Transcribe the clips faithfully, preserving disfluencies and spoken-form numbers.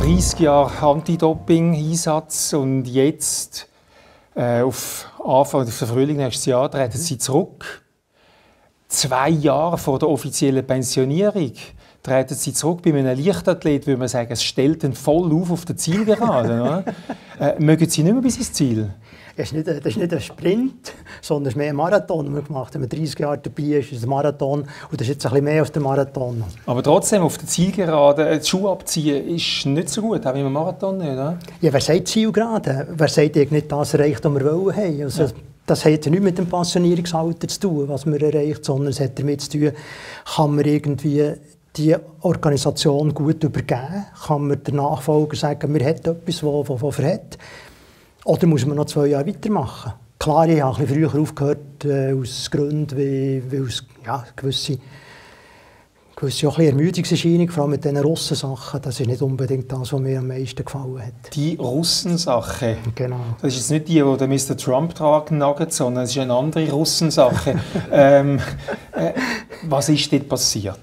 dreißig Jahre Anti-Doping-Einsatz und jetzt, äh, auf Anfang des Frühling nächstes Jahr, treten Sie zurück. Zwei Jahre vor der offiziellen Pensionierung treten Sie zurück. Bei einem Leichtathlet würde man sagen, es stellt ihn voll auf auf der Zielgerade. äh, mögen Sie nicht mehr bis ins Ziel? Das ist, nicht, das ist nicht ein Sprint, sondern es ist mehr ein Marathon, den wir gemacht haben. Wenn man dreißig Jahre dabei ist, ist es ein Marathon. Und das ist jetzt ein bisschen mehr als der Marathon. Aber trotzdem, auf der Zielgerade die Schuhe abziehen, ist nicht so gut, auch im Marathon nicht, oder? Ja, wer sagt Zielgerade? Wer sagt nicht das erreicht, was wir wollen haben? Also, ja. Das hat ja nichts mit dem Pensionierungsalter zu tun, was man erreicht, sondern es hat damit zu tun, kann man irgendwie die Organisation gut übergeben? Kann man der Nachfolger sagen, wir hätten etwas, was er hat? Oder muss man noch zwei Jahre weitermachen? Klar, ich habe ein bisschen früher aufgehört, äh, aus Gründen, wie, weil es ja, gewisse, gewisse auch ein Ermüdungserscheinung, vor allem mit diesen Russensachen, das ist nicht unbedingt das, was mir am meisten gefallen hat. Die Russensache? Genau. Das ist jetzt nicht die, die Mister Trump tragen nagelt, sondern es ist eine andere Russensache. ähm, äh, was ist dort passiert?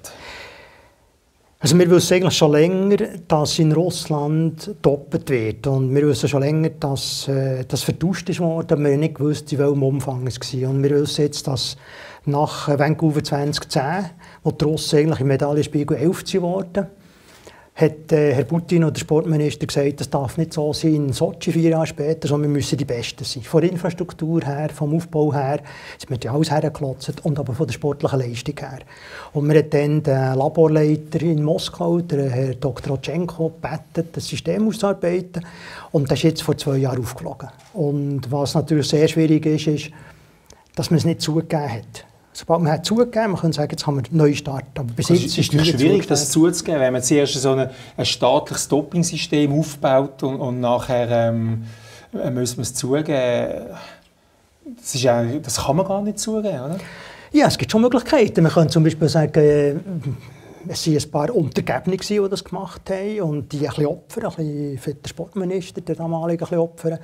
Also wir wissen eigentlich schon länger, dass in Russland doppelt wird. Und wir wissen schon länger, dass äh, das vertauscht ist worden, aber wir haben nicht gewusst, in welchem Umfang es war. Und wir wissen jetzt, dass nach Vancouver zwanzig zehn, wo die Russen eigentlich im Medaillenspiegel elf geworden, hat äh, Herr Putin oder der Sportminister gesagt, das darf nicht so sein in Sochi vier Jahre später, sondern wir müssen die Besten sein. Von der Infrastruktur her, vom Aufbau her, es wird ja alles hergeklotzt und aber von der sportlichen Leistung her. Und wir haben dann den Laborleiter in Moskau, der Herr Doktor Otschenko, gebeten, das System auszuarbeiten. Und das ist jetzt vor zwei Jahren aufgeflogen. Und was natürlich sehr schwierig ist, ist, dass man es nicht zugegeben hat. Sobald man hat zugegeben, man kann sagen, jetzt haben wir einen Neustart. Aber bis jetzt ist es ist schwierig, zugegeben. Das zuzugeben, wenn man zuerst so ein, ein staatliches Doping-System aufbaut und, und nachher ähm, muss man es zugeben. Das, ist ja, das kann man gar nicht zugeben, oder? Ja, es gibt schon Möglichkeiten. Man kann zum Beispiel sagen, äh, es waren ein paar Untergebene, die das gemacht haben und die ein bisschen Opfer, ein bisschen für den Sportminister, der damalige, ein bisschen Opfer.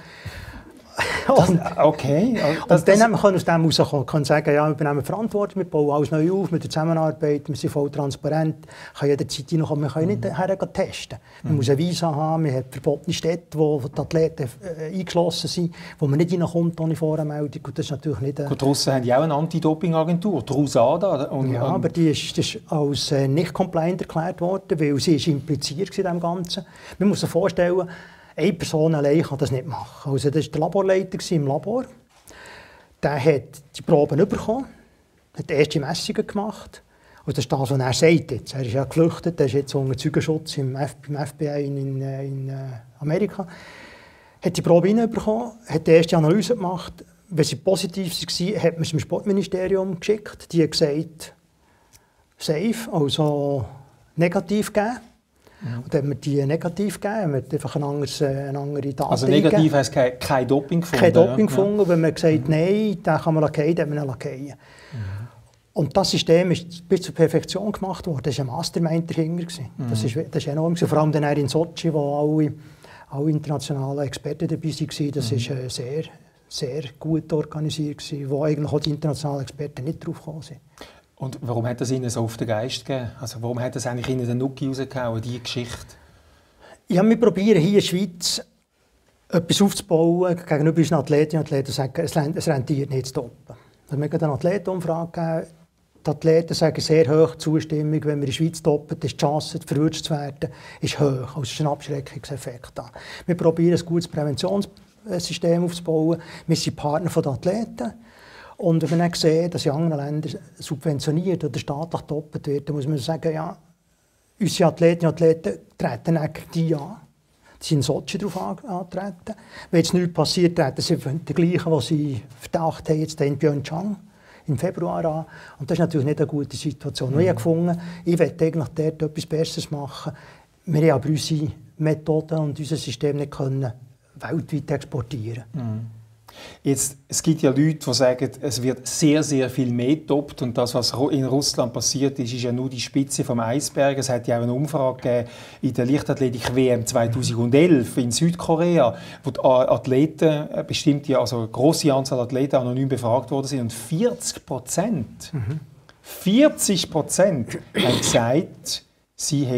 Das, okay. Das, und dann können wir aus dem herauskommen, können sagen, ja, wir übernehmen Verantwortung, wir bauen alles neu auf, mit der Zusammenarbeit, wir sind voll transparent, kann jederzeit reinkommen, wir können nicht hergehen testen. Man mhm. muss ein Visa haben, man hat verbotene Städte, wo die Athleten äh, eingeschlossen sind, wo man nicht reinkommt ohne Voranmeldung. Und das ist natürlich nicht... Äh, Gut, die Russen haben ja auch eine Anti-Doping-Agentur, die RUSADA. Und, ja, aber die ist, die ist als äh, nicht compliant erklärt worden, weil sie ist impliziert in dem Ganzen. Man muss sich vorstellen, eine Person allein kann das nicht machen. Also das war der Laborleiter im Labor. Der hat die Proben bekommen, hat die erste Messungen gemacht. Und das ist das, was er sagt jetzt. Er ist ja geflüchtet, er ist jetzt unter Zeugenschutz im F B I in, in, in Amerika. Hat die Probe reinbekommen, hat die erste Analyse gemacht. Wenn sie positiv war, hat man es dem Sportministerium geschickt. Die haben gesagt, safe, also negativ gegeben. Mhm. Und dann haben wir die negativ gegeben, wir haben einfach ein anderes, eine andere Daten Also negativ heisst kein, kein Doping gefunden? Kein Doping ja. gefunden, wenn man gesagt hat, nein, den kann man fallen, dann hat man ihn fallen. Mhm. Und das System ist bis zur Perfektion gemacht worden, das war ein Mastermind dahinter. Mhm. Das war das enorm, vor allem dann in Sochi, wo alle, alle internationalen Experten dabei waren, das war mhm. sehr, sehr gut organisiert, wo eigentlich auch die internationalen Experten nicht drauf gekommen sind. Und warum hat das Ihnen so auf den Geist gegeben? Also warum hat das eigentlich Ihnen den Nuki rausgehauen, diese Geschichte? Ja, wir probieren hier in der Schweiz etwas aufzubauen, gegenüber unseren Athletinnen und Athleten sagen, es rentiert nicht zu doppen. Wir haben eine Athletenumfrage gegeben. Die Athleten sagen sehr hoch Zustimmung, wenn wir in der Schweiz doppen, ist die Chance, verwirrt zu werden, ist hoch. Also es ist ein Abschreckungseffekt da. Wir probieren ein gutes Präventionssystem aufzubauen. Wir sind Partner der Athleten. Und wenn wir dann sehen, dass in anderen Ländern subventioniert oder staatlich doppelt wird, dann muss man sagen, ja, unsere Athletinnen und Athleten treten nicht die an. Sie sind in Sochi darauf antreten. Wenn jetzt nichts passiert, treten sie die gleichen, die sie Verdacht haben, jetzt in Pyeongchang im Februar an. Und das ist natürlich nicht eine gute Situation. Mhm. Ich habe gefunden, ich möchte eigentlich dort etwas Besseres machen. Wir haben aber unsere Methoden und unser System nicht können weltweit exportieren. Mhm. Jetzt, es gibt ja Leute, die sagen, es wird sehr, sehr viel mehr getoppt und das, was in Russland passiert ist, ist ja nur die Spitze vom Eisberg. Es hat ja auch eine Umfrage gegeben in der Leichtathletik-W M zweitausendelf in Südkorea, wo die Athleten, bestimmte, also eine grosse Anzahl Athleten anonym befragt worden sind und vierzig Prozent, mhm. vierzig Prozent haben gesagt, sie hätten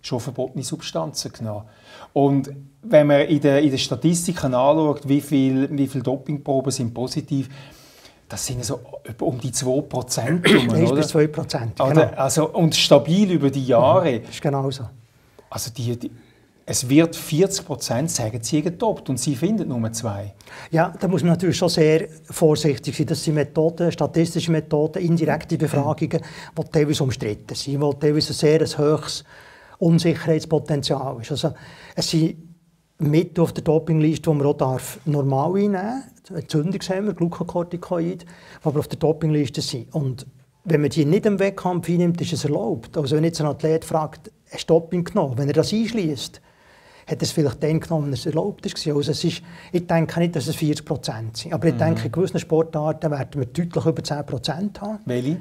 schon verbotene Substanzen genommen. Und wenn man in den, in den Statistiken anschaut, wie viele wie viel Dopingproben sind positiv, das sind so um die zwei Prozent. eins bis zwei Prozent, genau. Also, und stabil über die Jahre. Das ist genau so. Also die, die, es wird vierzig Prozent sagen, sie haben getoppt und sie finden nur zwei. Ja, da muss man natürlich schon sehr vorsichtig sein. Das sind Methoden, statistische Methoden, indirekte Befragungen, die teilweise umstritten sind, die teilweise sehr ein hohes Unsicherheitspotenzial ist. Also, es sind Mittel auf der Dopingliste, die man auch darf normal einnehmen darf, Entzündungshemmer, Glukokortikoid, die aber auf der Dopingliste sind. Und wenn man die nicht im Wettkampf einnimmt, ist es erlaubt. Also wenn jetzt ein Athlet fragt, hast du Doping genommen? Wenn er das einschliesst, hat er es vielleicht dann genommen, wenn es erlaubt war. Also es ist, ich denke nicht, dass es vierzig Prozent sind. Aber ich mhm. denke, in gewissen Sportarten werden wir deutlich über zehn Prozent haben. Welche?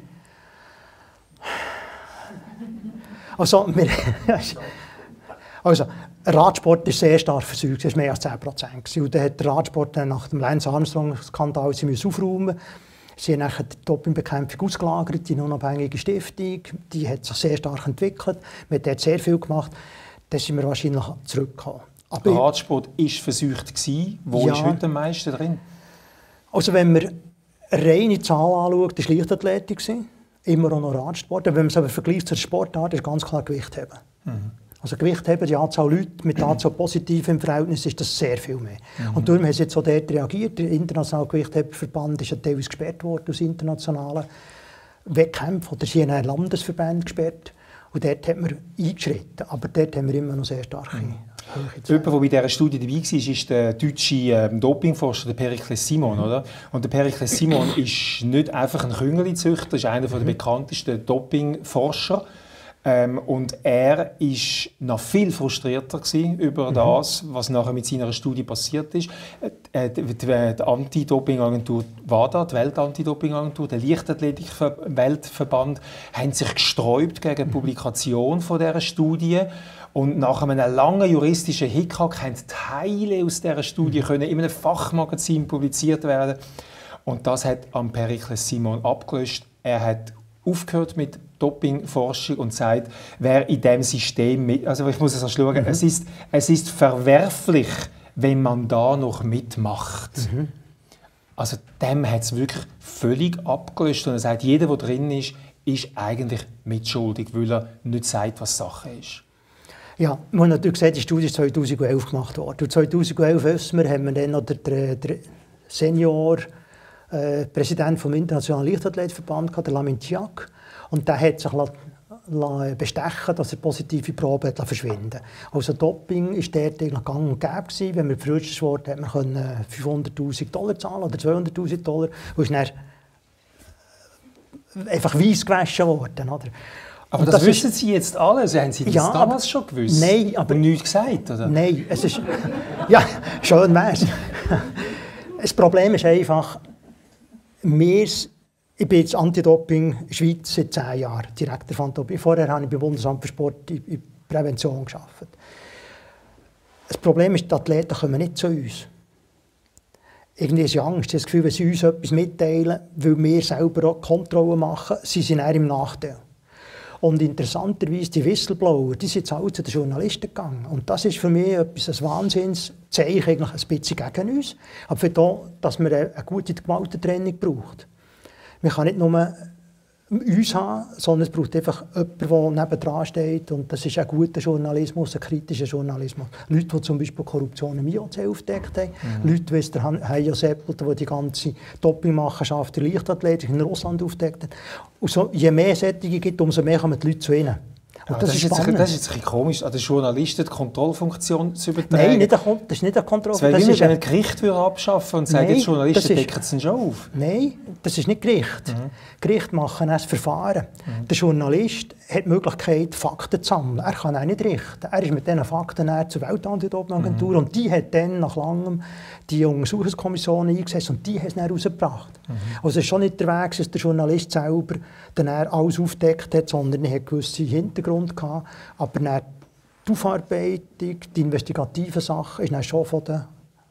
Also, wir, also, Radsport ist sehr stark versäumt, es war mehr als zehn Prozent. Und dann hat der Radsport nach dem Lance Armstrong-Skandal aufräumen. Sie haben nachher die Dopingbekämpfung ausgelagert, die unabhängige Stiftung, die hat sich sehr stark entwickelt, man hat dort sehr viel gemacht. Dann sind wir wahrscheinlich zurückgekommen. Aber der Radsport war versucht. Wo ja, ist heute am meisten drin? Also wenn man reine Zahlen anschaut, war Leichtathletik, immer auch noch Radsport. Wenn man es aber vergleicht zur Sportart, ist ganz klar Gewichtheben. Mhm. Also Gewichtheben, die Anzahl Leute mit der Anzahl positiv im Verhältnis, ist das sehr viel mehr. Mhm. Und darum haben sie jetzt auch dort reagiert. Der internationale Gewichtheberverband ist ja teilweise gesperrt worden aus internationalen Wettkämpfen. Oder sie haben einen Landesverband gesperrt. Und dort hat man eingeschritten. Aber dort haben wir immer noch sehr starke mhm. Jemand, der bei dieser Studie dabei war, ist der deutsche ähm, Dopingforscher, der Perikles Simon. Oder? Und der Perikles Simon ist nicht einfach ein Küngeli-Züchter, er ist einer der bekanntesten Dopingforscher. Ähm, und er war noch viel frustrierter über das, was nachher mit seiner Studie passiert ist. Äh, die, die, die Anti-Doping-Agentur WADA, die Welt-Anti-Doping-Agentur, der Leichtathletik-Weltverband, haben sich gesträubt gegen die Publikation von dieser Studie. Und nach einem langen juristischen Hickhack konnten Teile aus dieser Studie mhm. können in einem Fachmagazin publiziert werden. Und das hat am Perikles Simon abgelöst. Er hat aufgehört mit Dopingforschung und sagt, wer in diesem System mit, also ich muss es schauen, mhm. es, ist, es ist verwerflich, wenn man da noch mitmacht. Mhm. Also dem hat es wirklich völlig abgelöst und er sagt, jeder, der drin ist, ist eigentlich mitschuldig, weil er nicht sagt, was Sache ist. Ja, man hat natürlich gesagt, die Studie ist zweitausendelf gemacht worden. Und zweitausendelf wissen wir, haben wir dann noch den, den, den Senior äh, Präsident vom Internationalen Leichtathletikverband, der Lamin Tiak. Und der hat sich la, la bestechen, dass er positive Proben hat verschwinden. Also Doping war dort eigentlich gang und gäbe gewesen. Wenn man gefrühstückt wurde, hat man fünfhunderttausend Dollar zahlen oder zweihunderttausend Dollar. Und ist dann einfach weiss gewaschen worden. Oder? Aber das, das wissen Sie jetzt alle? Also haben Sie das ja, damals aber, schon gewusst? Nein, aber, aber nichts gesagt, oder? Nein, es ist... ja, schön wär's. Das Problem ist einfach, wir, ich bin jetzt Anti-Doping Schweiz seit zehn Jahren, Direktor von Doping. Vorher habe ich beim Bundesamt für Sport in, in Prävention gearbeitet. Das Problem ist, die Athleten kommen nicht zu uns. Irgendwie ist Angst, sie haben das Gefühl, wenn sie uns etwas mitteilen, weil wir selber auch Kontrollen machen, sie sind eher im Nachteil. Und interessanterweise, die Whistleblower, die sind jetzt alle zu den Journalisten gegangen. Und das ist für mich etwas, ein Wahnsinnszeichen, eigentlich ein bisschen gegen uns. Aber für das, dass man eine gute Gewaltentrennung braucht. Man kann nicht nur uns haben, sondern es braucht einfach jemanden, der nebendran steht. Und das ist ein guter Journalismus, ein kritischer Journalismus. Leute, die zum Beispiel Korruption im I O C aufgedeckt haben. Mhm. Leute wie der Heio Seppelt, der die ganze Dopingmachenschaft der Leichtathletik in Russland aufgedeckt hat. Und so, je mehr solche gibt, umso mehr kommen die Leute zu ihnen. Und das, das, ist jetzt, das ist jetzt ein bisschen komisch, an den Journalisten die Kontrollfunktion zu übertragen. Nein, nicht eine, das ist nicht eine Kontrollfunktion. Das wäre wie wenn ein Gericht abschaffen und sagen, die Journalisten decken es schon auf. Nein, das ist nicht Gericht. Mhm. Gericht machen das Verfahren. Mhm. Der Journalist hat die Möglichkeit, Fakten zu sammeln. Er kann auch nicht richten. Er ist mit diesen Fakten zur Welt-Anti-Doping-Agentur mhm. und die hat dann nach langem die Untersuchungskommission eingesetzt und die hat es dann herausgebracht. Mhm. Also es ist schon nicht der Weg, dass der Journalist selber dann alles aufgedeckt hat, sondern er hat gewisse Hintergrund gehabt. Aber dann die Aufarbeitung, die investigativen Sachen, ist dann schon von den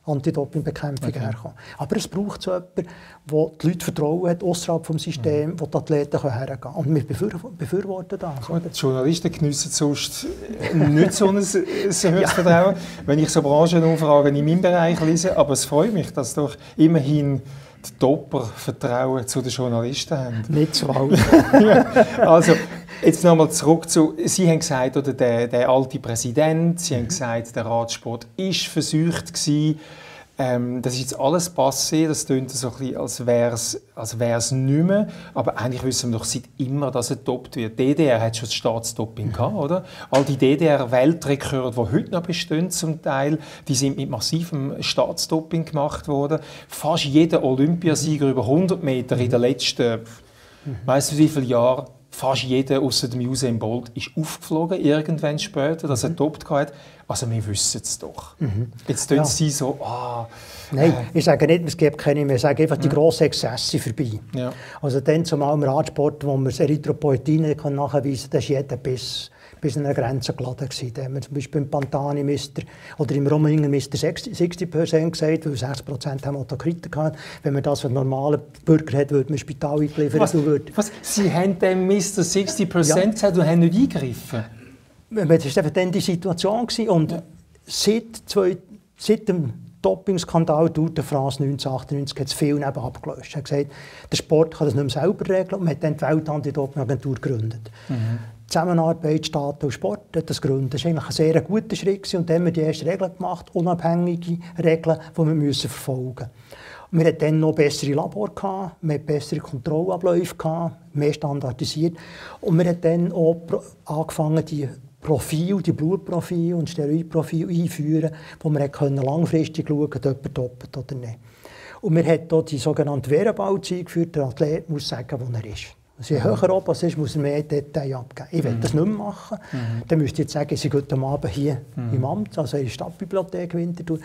Anti-Doping-Bekämpfung okay. herkommen. Aber es braucht so jemanden, der die Leute Vertrauen hat, außerhalb des Systems, mhm. wo die Athleten hergehen können. Und wir befürworten das. Gut, die Journalisten geniessen sonst nicht so ein, ein höheres ja. Vertrauen, wenn ich so Branchenumfragen in meinem Bereich lese. Aber es freut mich, dass doch immerhin die Topper Vertrauen zu den Journalisten haben. Nicht so alt. ja. Also, jetzt nochmal zurück zu, Sie haben gesagt, oder der, der alte Präsident, Sie haben gesagt, der Radsport war versucht gewesen. Ähm, das ist jetzt alles passé, das klingt so ein bisschen, als wäre es als wär's nicht mehr. Aber eigentlich wissen wir doch seit immer, dass er getoppt wird. Die D D R hat schon das Staatsdoping gehabt, oder? All die D D R-Weltrekorde, die heute noch bestehen zum Teil, die sind mit massivem Staatsdoping gemacht worden. Fast jeder Olympiasieger über hundert Meter in den letzten, weißt du wie viele Jahre, fast jeder außer dem Usain Bolt ist aufgeflogen, irgendwann später, dass er getoppt hat. Also wir wissen es doch. Mhm. Jetzt tun ja. sie so, ah... Nein, äh. ich sage nicht, es gibt keine mehr. Ich sage einfach, die ja. grossen Exzesse vorbei. Ja. Also dann zumal im Radsport, wo wir das Erythropoetin nachweisen können, das war jeder bis, bis an eine Grenze geladen. Da haben wir zum Beispiel im Pantani Mister oder im Rominger Mister sechzig Prozent gesagt, weil sechzig Prozent haben Autokriten gehabt. Wenn man das für einen normalen Bürger hat, würde man ins Spital eingeliefert. Was? Was? Sie haben dem Mister sechzig Prozent ja. gesagt und haben nicht eingegriffen? Das war dann die Situation. Und ja. seit, zwei, seit dem Dopingskandal Tour de France neunzehnhundertachtundneunzig hat es viel neben abgelöst. Er hat gesagt, der Sport kann das nicht mehr selber regeln und man hat dann die Welt-Anti-Doping-Agentur gegründet. Mhm. Zusammenarbeit Staat und Sport hat das gegründet. Das war eigentlich ein sehr guter Schritt und dann haben wir die ersten Regeln gemacht, unabhängige Regeln, die wir müssen verfolgen müssen. Wir hatten dann noch bessere Labore, wir hatten bessere Kontrollabläufe, mehr standardisiert und wir haben dann auch angefangen, die Profil, die Blutprofile und Steroidprofile einführen, wo man langfristig schauen konnte, ob er doppelt oder nicht. Und wir haben hier die sogenannte Whereabouts eingeführt. Der Athlet muss sagen, wo er ist. Also je höher er oben ist, muss er mehr Details abgeben. Ich will mhm. das nicht mehr machen. Mhm. Dann müsst ihr jetzt sagen, ich bin heute Abend hier mhm. im Amt, also in der Stadtbibliothek Winterthur.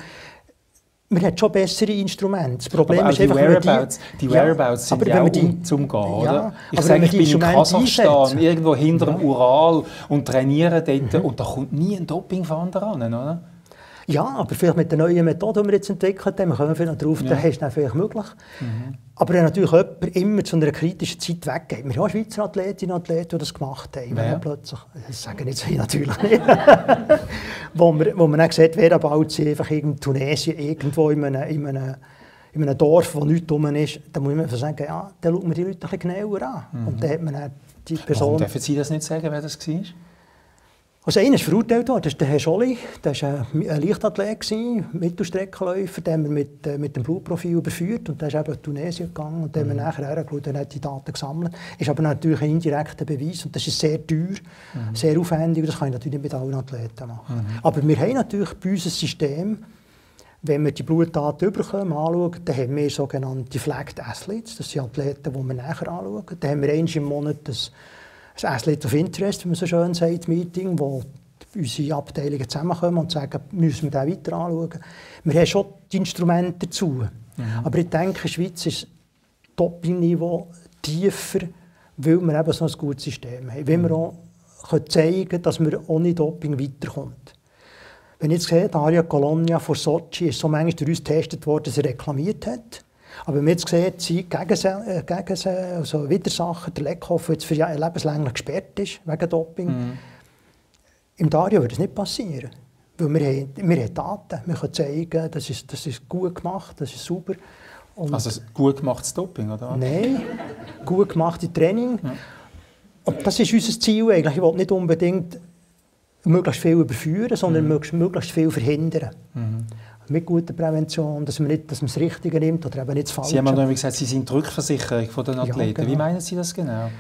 Man hat schon bessere Instrumente. Das Problem aber ist einfach, die Whereabouts, die, die Whereabouts ja, sind ja auch die, zum Gehen, oder? Ja, ich sage, ich bin in Kasachstan, einsetzen. irgendwo hinter dem ja. Ural und trainiere dort mhm. und da kommt nie ein Dopingfahnder ran, oder? Ja, aber vielleicht mit der neuen Methode, die wir jetzt entwickelt haben, wir kommen vielleicht darauf, ja. dann ist das vielleicht möglich. Mhm. Aber wenn natürlich jemand immer zu einer kritischen Zeit weggeht, wir haben Schweizer Athletinnen und Athleten, die das gemacht haben, ja. plötzlich, das sagen jetzt ich natürlich nicht, wo man, wo man dann sieht, wer baut sie einfach in Tunesien, irgendwo in einem, in einem, in einem Dorf, wo nichts rum ist, dann muss man einfach sagen, ja, dann schaut man die Leute ein bisschen genauer an. Mhm. Und dann hat man dann die Person... Warum dürfen Sie das nicht sagen, wer das war? Also einer ist verurteilt worden, das ist der Herr Scholli, der war ein Leichtathlet, Mittelstreckenläufer, den haben wir mit, äh, mit dem Blutprofil überführt und der ist eben in Tunesien gegangen und dann haben wir nachher hergeschaut und hat die Daten gesammelt. Das ist aber natürlich ein indirekter Beweis und das ist sehr teuer, mhm. sehr aufwendig, das kann ich natürlich nicht mit allen Athleten machen. Mhm. Aber wir haben natürlich bei uns ein System, wenn wir die Blutdaten bekommen, anschauen, dann haben wir sogenannte Flagged Athletes, das sind Athleten, die wir nachher anschauen. Dann haben wir einmal im Monat das Das Athlete of Interest, wie man so schön sagt, Meeting, wo unsere Abteilungen zusammenkommen und sagen, müssen wir den weiter anschauen. Wir haben schon die Instrumente dazu. Mhm. Aber ich denke, in der Schweiz ist das Doping-Niveau tiefer, weil wir eben so ein gutes System haben. Weil wir auch zeigen können, dass man ohne Doping weiterkommt. Wenn ich jetzt sehe, Daria Colonia von Sochi ist so manchmal durch uns getestet worden, dass er reklamiert hat. Aber wenn man jetzt sieht, sie gegen sie, äh, gegen sie also Widersacher, der Leckhoff, der jetzt für lebenslänglich gesperrt ist wegen Doping, mhm. im Dario würde das nicht passieren. Weil wir haben, wir haben Daten, wir können zeigen, das ist, das ist gut gemacht, das ist sauber. Und also gut gemachtes Doping, oder? Nein, gut gemachtes Training. Ja. Und das ist unser Ziel eigentlich. Ich will nicht unbedingt möglichst viel überführen, sondern mhm. möglichst viel verhindern. Mhm. Mit guter Prävention, dass man, nicht, dass man das Richtige nimmt oder eben nicht das Falsche. Sie haben mal gesagt, Sie sind die Rückversicherung von den Athleten. Ja, genau. Wie meinen Sie das genau?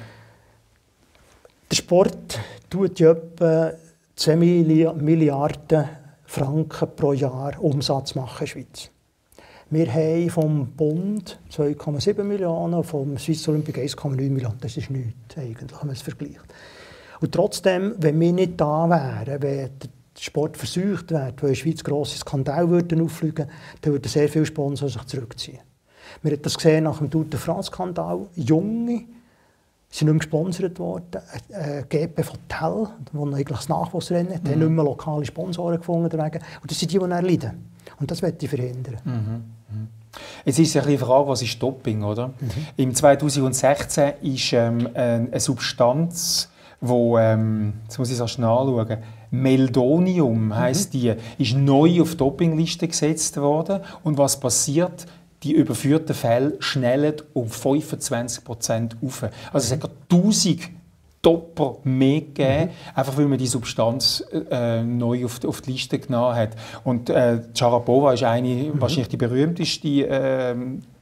Der Sport tut ja etwa zwei Milliarden Franken pro Jahr Umsatz machen in der Schweiz. Wir haben vom Bund zwei Komma sieben Millionen, vom Swiss Olympic eins Komma neun Millionen. Das ist nichts, eigentlich, wenn man es vergleicht. Und trotzdem, wenn wir nicht da wären, wenn der Sport versucht wird, weil in der Schweiz grosse Skandale würden auffliegen, dann würden sehr viele Sponsoren sich zurückziehen. Wir haben das gesehen nach dem Tour de France-Skandal. Junge sind nicht mehr gesponsert worden. Äh, G P von Tell, die eigentlich das Nachwuchsrennen hat, mhm. haben nicht mehr lokale Sponsoren gefunden. Und das sind die, die dann leiden. Und das möchte ich verhindern. Mhm. Jetzt ist ja die Frage, was ist Doping, oder? Mhm. Im zweitausendsechzehn ist ähm, eine Substanz, wo, ähm, jetzt muss ich es erst nachschauen, Meldonium heisst mhm. die, ist neu auf die Dopingliste gesetzt worden. Und was passiert? Die überführten Fälle schnellen um fünfundzwanzig Prozent auf. Also es hat gerade tausend Dopper mehr gegeben, mhm. einfach weil man die Substanz äh, neu auf die, auf die Liste genommen hat. Und äh, Sharapova ist eine, mhm. wahrscheinlich die berühmteste äh,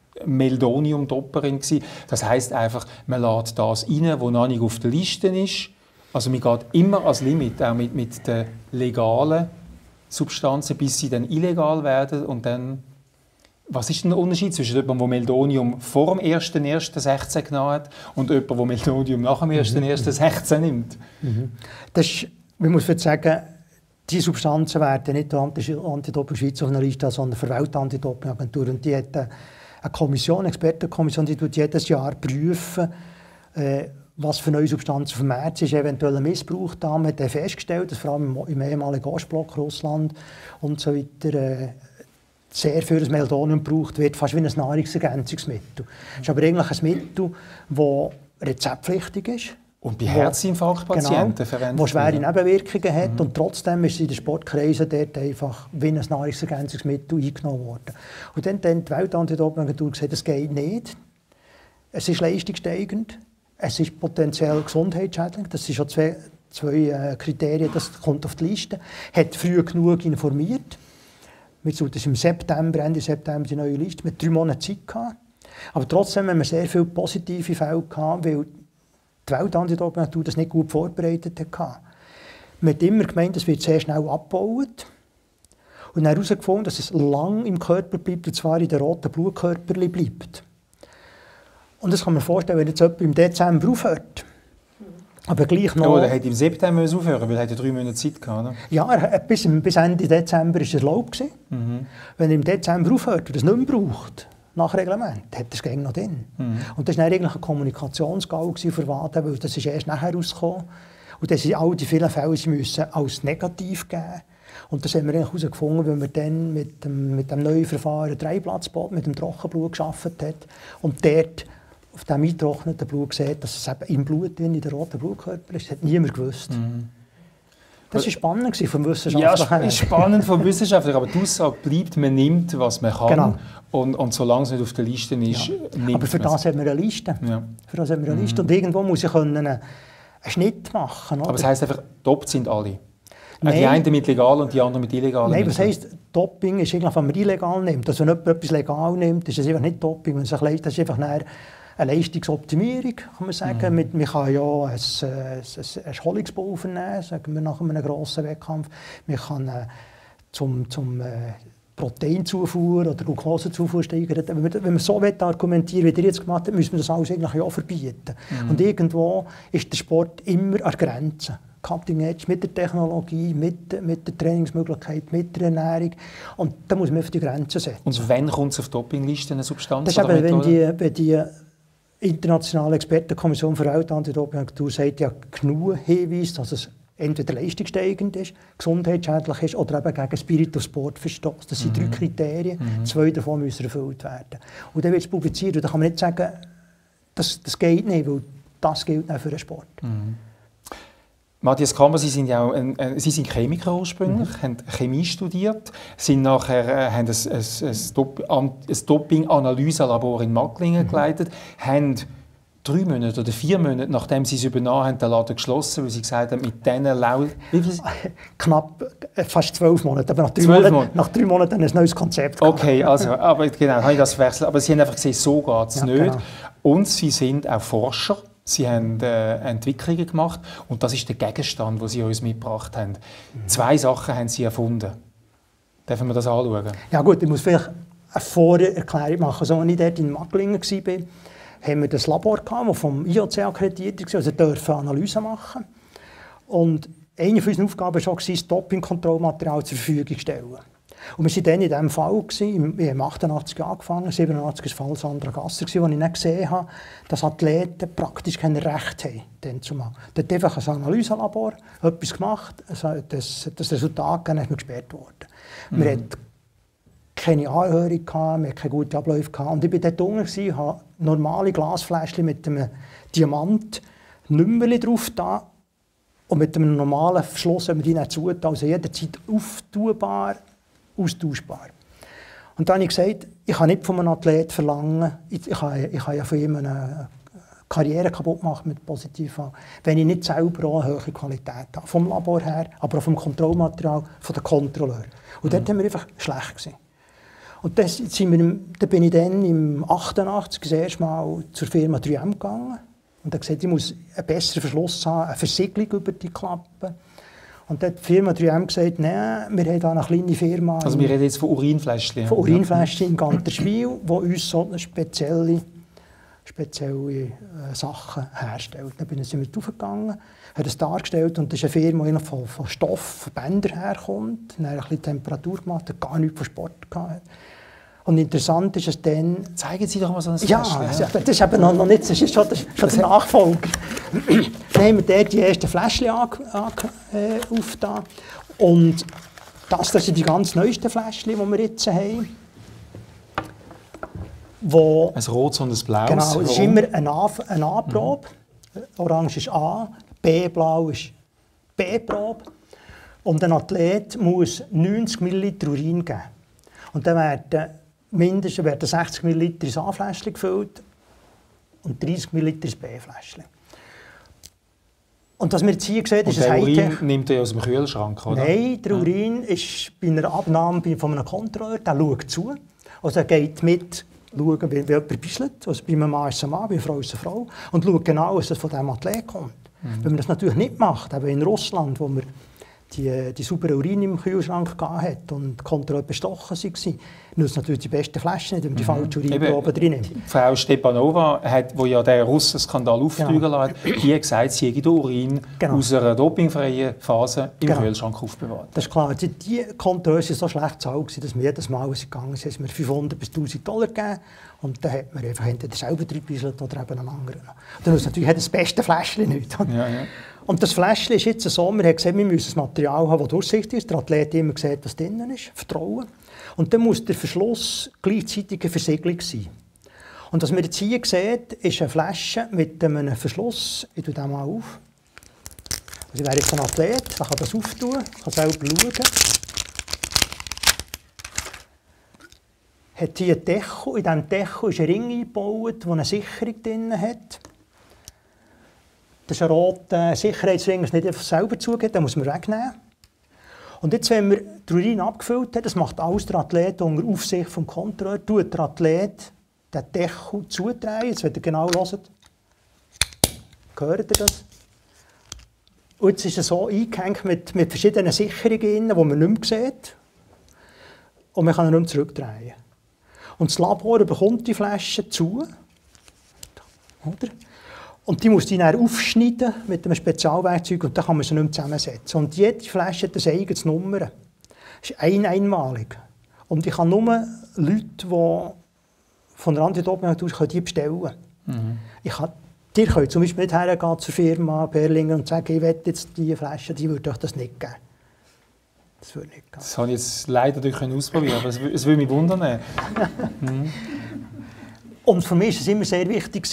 Meldonium-Dopperin gewesen. Das heisst einfach, man lädt das rein, was noch nicht auf der Liste ist. Also man geht immer als Limit, auch mit, mit den legalen Substanzen, bis sie dann illegal werden und dann. Was ist denn der Unterschied zwischen jemandem, der Meldonium vor dem ersten ersten sechzehn genommen hat und jemandem, der Meldonium nach dem ersten ersten sechzehn nimmt? Mhm. Das ist, man muss sagen, diese Substanzen werden nicht durch Anti-Doping-Schweiz auf einer Liste, sondern für die Welt-Anti-Doping-Agentur. Und die hat eine Kommission, eine Expertenkommission, die tut jedes Jahr prüfen, äh, was für neue Substanzen auf dem Markt ist, eventuell ein Missbrauch da. Man hat festgestellt, dass vor allem im ehemaligen Ostblock, Russland und so weiter, äh, sehr für das Meldonium gebraucht wird, fast wie ein Nahrungsergänzungsmittel. Es ist aber eigentlich ein Mittel, das rezeptpflichtig ist. Und bei Herzinfarktpatienten verwendet genau, das schwere Nebenwirkungen hat. Mhm. Und trotzdem ist es in den Sportkreisen dort einfach wie ein Nahrungsergänzungsmittel eingenommen worden. Und dann hat die Welt-Anti-Doping-Agentur gesagt, das geht nicht. Es ist leistungssteigend, es ist potenziell gesundheitsschädlich. Das sind schon zwei, zwei äh, Kriterien, das kommt auf die Liste. Hat früh genug informiert. Das ist im September, Ende September die neue Liste, mit drei Monaten Zeit gehabt. Aber trotzdem haben wir sehr viele positive Fälle gehabt, weil die Welt-Anti-Doping-Agentur das nicht gut vorbereitet hat. Man hat immer gemeint, es wird sehr schnell abgebaut. Und dann herausgefunden, dass es lang im Körper bleibt, und zwar in den roten Blutkörperchen bleibt. Und das kann man vorstellen, wenn jetzt jemand im Dezember aufhört. Aber gleich noch... Oh, er hätte im September aufhören, weil er drei Monate Zeit hatte. Ja, er, bis, bis Ende Dezember war es erlaubt. Mhm. Wenn er im Dezember aufhört und es nicht mehr braucht, nach Reglement, hat er es gegen noch drin. Mhm. Und das war eigentlich ein Kommunikationsgau für WADA, weil das ist erst nachher rausgekommen. Und dann sind all die vielen Fälle sie müssen als negativ geben. Und das haben wir herausgefunden, weil wir dann mit dem, mit dem neuen Verfahren Dreiplatzbad mit dem Trockenblut gearbeitet haben. Und dort auf dem eingetrockneten Blut sieht, dass es eben im Blut, in den roten Blutkörper ist. Das hat niemand gewusst. Mhm. Das war spannend vom Wissenschaftler. Ja, spannend vom Wissenschaftler, aber die Aussage bleibt, man nimmt, was man kann. Genau. Und, und solange es nicht auf der Liste ist, ja. nimmt aber für das haben wir eine Liste. Ja. Für das haben wir eine Liste. Und irgendwo muss ich einen, einen Schnitt machen. Oder? Aber das heisst einfach, Dopt sind alle? Nein. Die einen mit legal und die anderen mit illegal? Nein, was heisst, Doping ist eigentlich, wenn man illegal nimmt. Also wenn jemand etwas legal nimmt, ist es einfach nicht Doping. Wenn es sich leistet, das ist einfach eine Leistungsoptimierung, kann man sagen. Mhm. Mit, man kann ja ein, ein, ein Erholungsbau vernehmen, sagen wir nach einem grossen Wettkampf. Man kann äh, zum, zum äh, Proteinzufuhr oder Glukosezufuhr steigern. Wenn man, wenn man so argumentieren wie ihr jetzt gemacht habt, müssen wir das alles eigentlich auch verbieten. Mhm. Und irgendwo ist der Sport immer an Grenzen. Cutting Edge mit der Technologie, mit, mit der Trainingsmöglichkeit, mit der Ernährung. Und da muss man auf die Grenzen setzen. Und wann kommt es auf Dopingliste, eine Substanz? Das ist eben, wenn die, wenn die internationale Expertenkommission für Welt-Anti-Doping-Agentur sagt, ja genug Hinweise, dass es entweder leistungssteigend ist, gesundheitsschädlich ist oder eben gegen Spirit of Sport verstößt. Das sind mhm. drei Kriterien, mhm. zwei davon müssen erfüllt werden. Und dann wird es publiziert und dann kann man nicht sagen, das, das geht nicht, weil das gilt nicht für den Sport. Mhm. Matthias Kammer, Sie sind ja auch ein, ein, Sie sind Chemiker ursprünglich, mhm. haben Chemie studiert, sind nachher äh, haben ein, ein, ein, Dop ein Doping-Analyselabor in Macklingen mhm. geleitet, haben drei Monate oder vier Monate, nachdem Sie es übernommen haben, den Laden geschlossen, weil Sie gesagt haben, mit diesen Lau... Knapp, fast zwölf Monate, aber nach drei, Monaten, Monate. nach drei Monaten ein neues Konzept gehabt. Okay, also, aber genau, habe ich das verwechselt. Aber Sie haben einfach gesehen, so geht es ja, nicht. Genau. Und Sie sind auch Forscher. Sie haben äh, Entwicklungen gemacht und das ist der Gegenstand, den Sie uns mitgebracht haben. Mhm. Zwei Sachen haben Sie erfunden. Dürfen wir das anschauen? Ja gut, ich muss vielleicht eine Vorerklärung machen. Also, als ich dort in Macklingen war, haben wir das Labor gehabt, das vom I O C akkreditiert war, also dürfen Analysen machen. Und eine unserer Aufgaben war schon, das Doping-Kontrollmaterial zur Verfügung zu stellen. Und wir waren dann in diesem Fall, wir haben achtundachtzig angefangen, siebenundachtzig war der Fall Sandra Gasser, wo ich dann gesehen habe, dass Athleten praktisch kein Recht haben. Dann zumal. Da hat einfach ein Analyselabor etwas gemacht, das, das Resultat gegeben, ist mir gesperrt worden. Mhm. Man hat keine Anhörung, gehabt, wir hatten keine guten Abläufe. Gehabt. Und ich war dort unten, hatte normale Glasfläschchen mit einem Diamant-Nummerchen drauf da. Und mit einem normalen Verschluss haben wir die dann zugetan, also jederzeit auftubar, austauschbar. Und dann habe ich gesagt, ich kann nicht von einem Athleten verlangen, ich, ich, kann, ich kann ja von ihm eine Karriere kaputt machen mit Positivfall, wenn ich nicht selber auch eine hohe Qualität habe. Vom Labor her, aber auch vom Kontrollmaterial, von den Kontrolleuren. Und dort waren wir einfach schlecht gewesen. Und das sind wir, da bin ich dann im achtundachtzig das erste Mal zur Firma drei M gegangen. Und er hat gesagt, ich muss einen besseren Verschluss haben, eine Versiegelung über die Klappe. Und dann hat die Firma drei M gesagt, nein, wir haben hier eine kleine Firma. Also wir reden jetzt von Urinfläschchen. Von Urinfläschchen in Ganterschwil, die uns so spezielle, spezielle äh, Sachen herstellt. Dann sind wir draufgegangen, haben das dargestellt und das ist eine Firma, die von, von Stoff, von Bändern herkommt. Dann haben wir ein bisschen Temperatur gemacht, hat gar nichts von Sport gehabt. Und interessant ist es dann... Zeigen Sie doch mal so ein Ja, Fläschchen. Ja, das ist eben noch, noch nicht, das ist schon, das ist schon der Nachfolger. Dann haben wir dort die ersten Fläschchen äh, aufgetan. Und das, das sind die ganz neuesten Fläschchen, die wir jetzt haben. Wo, ein rotes und ein blaues. Genau, es ist immer eine A-Probe. Mhm. Orange ist A, B-Blau ist B-Probe. Und ein Athlet muss neunzig Milliliter Urin geben. Und dann werden mindestens werden sechzig Milliliter ins A-Fläschchen gefüllt und dreißig Milliliter ins B-Fläschchen. Und was wir jetzt hier sehen, ist ein Hightech. Urin nimmt er aus dem Kühlschrank, oder? Nein, der Urin ja. ist bei einer Abnahme von einem Kontrolleur, der schaut zu. Also er geht mit, schauen, wie, wie jemand bisselt. Also bei einem Mann ist es ein Mann, bei einer Frau ist es eine Frau. Und schaut genau, dass es von diesem Athlet kommt. Mhm. Wenn man das natürlich nicht macht, aber in Russland, wo wir die, die saubere Urin im Kühlschrank hatten und die Kontrolle bestochen waren, nutzt natürlich die besten Flaschen nicht, wenn man die mhm. falsche Urinprobe drin nimmt. Frau Stepanova, die ja den Russenskandal aufdrücken genau. hat, die hat gesagt, sie hätte den Urin genau. aus einer dopingfreien Phase im genau. Kühlschrank aufbewahrt. Das ist klar. Die, die Kontrolle waren so schlecht bezahlt, dass wir jedes Mal, als sie gegangen sind, mir fünfhundert bis tausend Dollar gegeben. Und dann hat man einfach entweder selber drin gebüsselt oder eben einen anderen. Dann nutzt natürlich das beste Fläschchen nicht. Ja, ja. Und das Fläschchen ist jetzt so, wir haben gesagt, wir müssen ein Material haben, das durchsichtig ist. Der Athlet immer sieht, was drinnen ist, Vertrauen. Und dann muss der Verschluss gleichzeitig eine Versiegelung sein. Und was wir jetzt hier sehen, ist eine Flasche mit einem Verschluss. Ich tue den mal auf. Also ich wäre jetzt ein Athlet, der kann das auftun, kann selber schauen. Hat hier einen Deckel. In diesem Deckel ist ein Ring eingebaut, der eine Sicherung drin hat. Das ist ein roter Sicherheitsring, der nicht einfach selber zugeht, den muss man wegnehmen. Und jetzt, wenn wir die Urin abgefüllt haben, das macht alles der Athlet unter Aufsicht vom Kontrolleur, tut der Athlet den Deckel zudrehen. Jetzt, wenn ihr genau hört, hört ihr das? Und jetzt ist es so eingehängt mit, mit verschiedenen Sicherungen, die man nicht mehr sieht. Und man kann ihn nicht mehr zurückdrehen. Und das Labor bekommt die Flasche zu. Oder? Und die muss die dann aufschneiden mit einem Spezialwerkzeug und dann kann man sie nicht mehr zusammensetzen. Und jede Flasche hat ein eigenes Nummer. Das ist ein einmalig. Und ich kann nur Leute, die von der Anti-Doping-Agentur die bestellen. Mhm. Ich kann, ihr könnt zum Beispiel nicht hergehen zur Firma Berlinger und sagen, ich will jetzt diese Flasche, die würde euch das nicht geben. Das würde nicht gehen. Das habe ich jetzt leider nicht ausprobieren, aber es, es würde mich wundern. mhm. Und für mich war es immer sehr wichtig,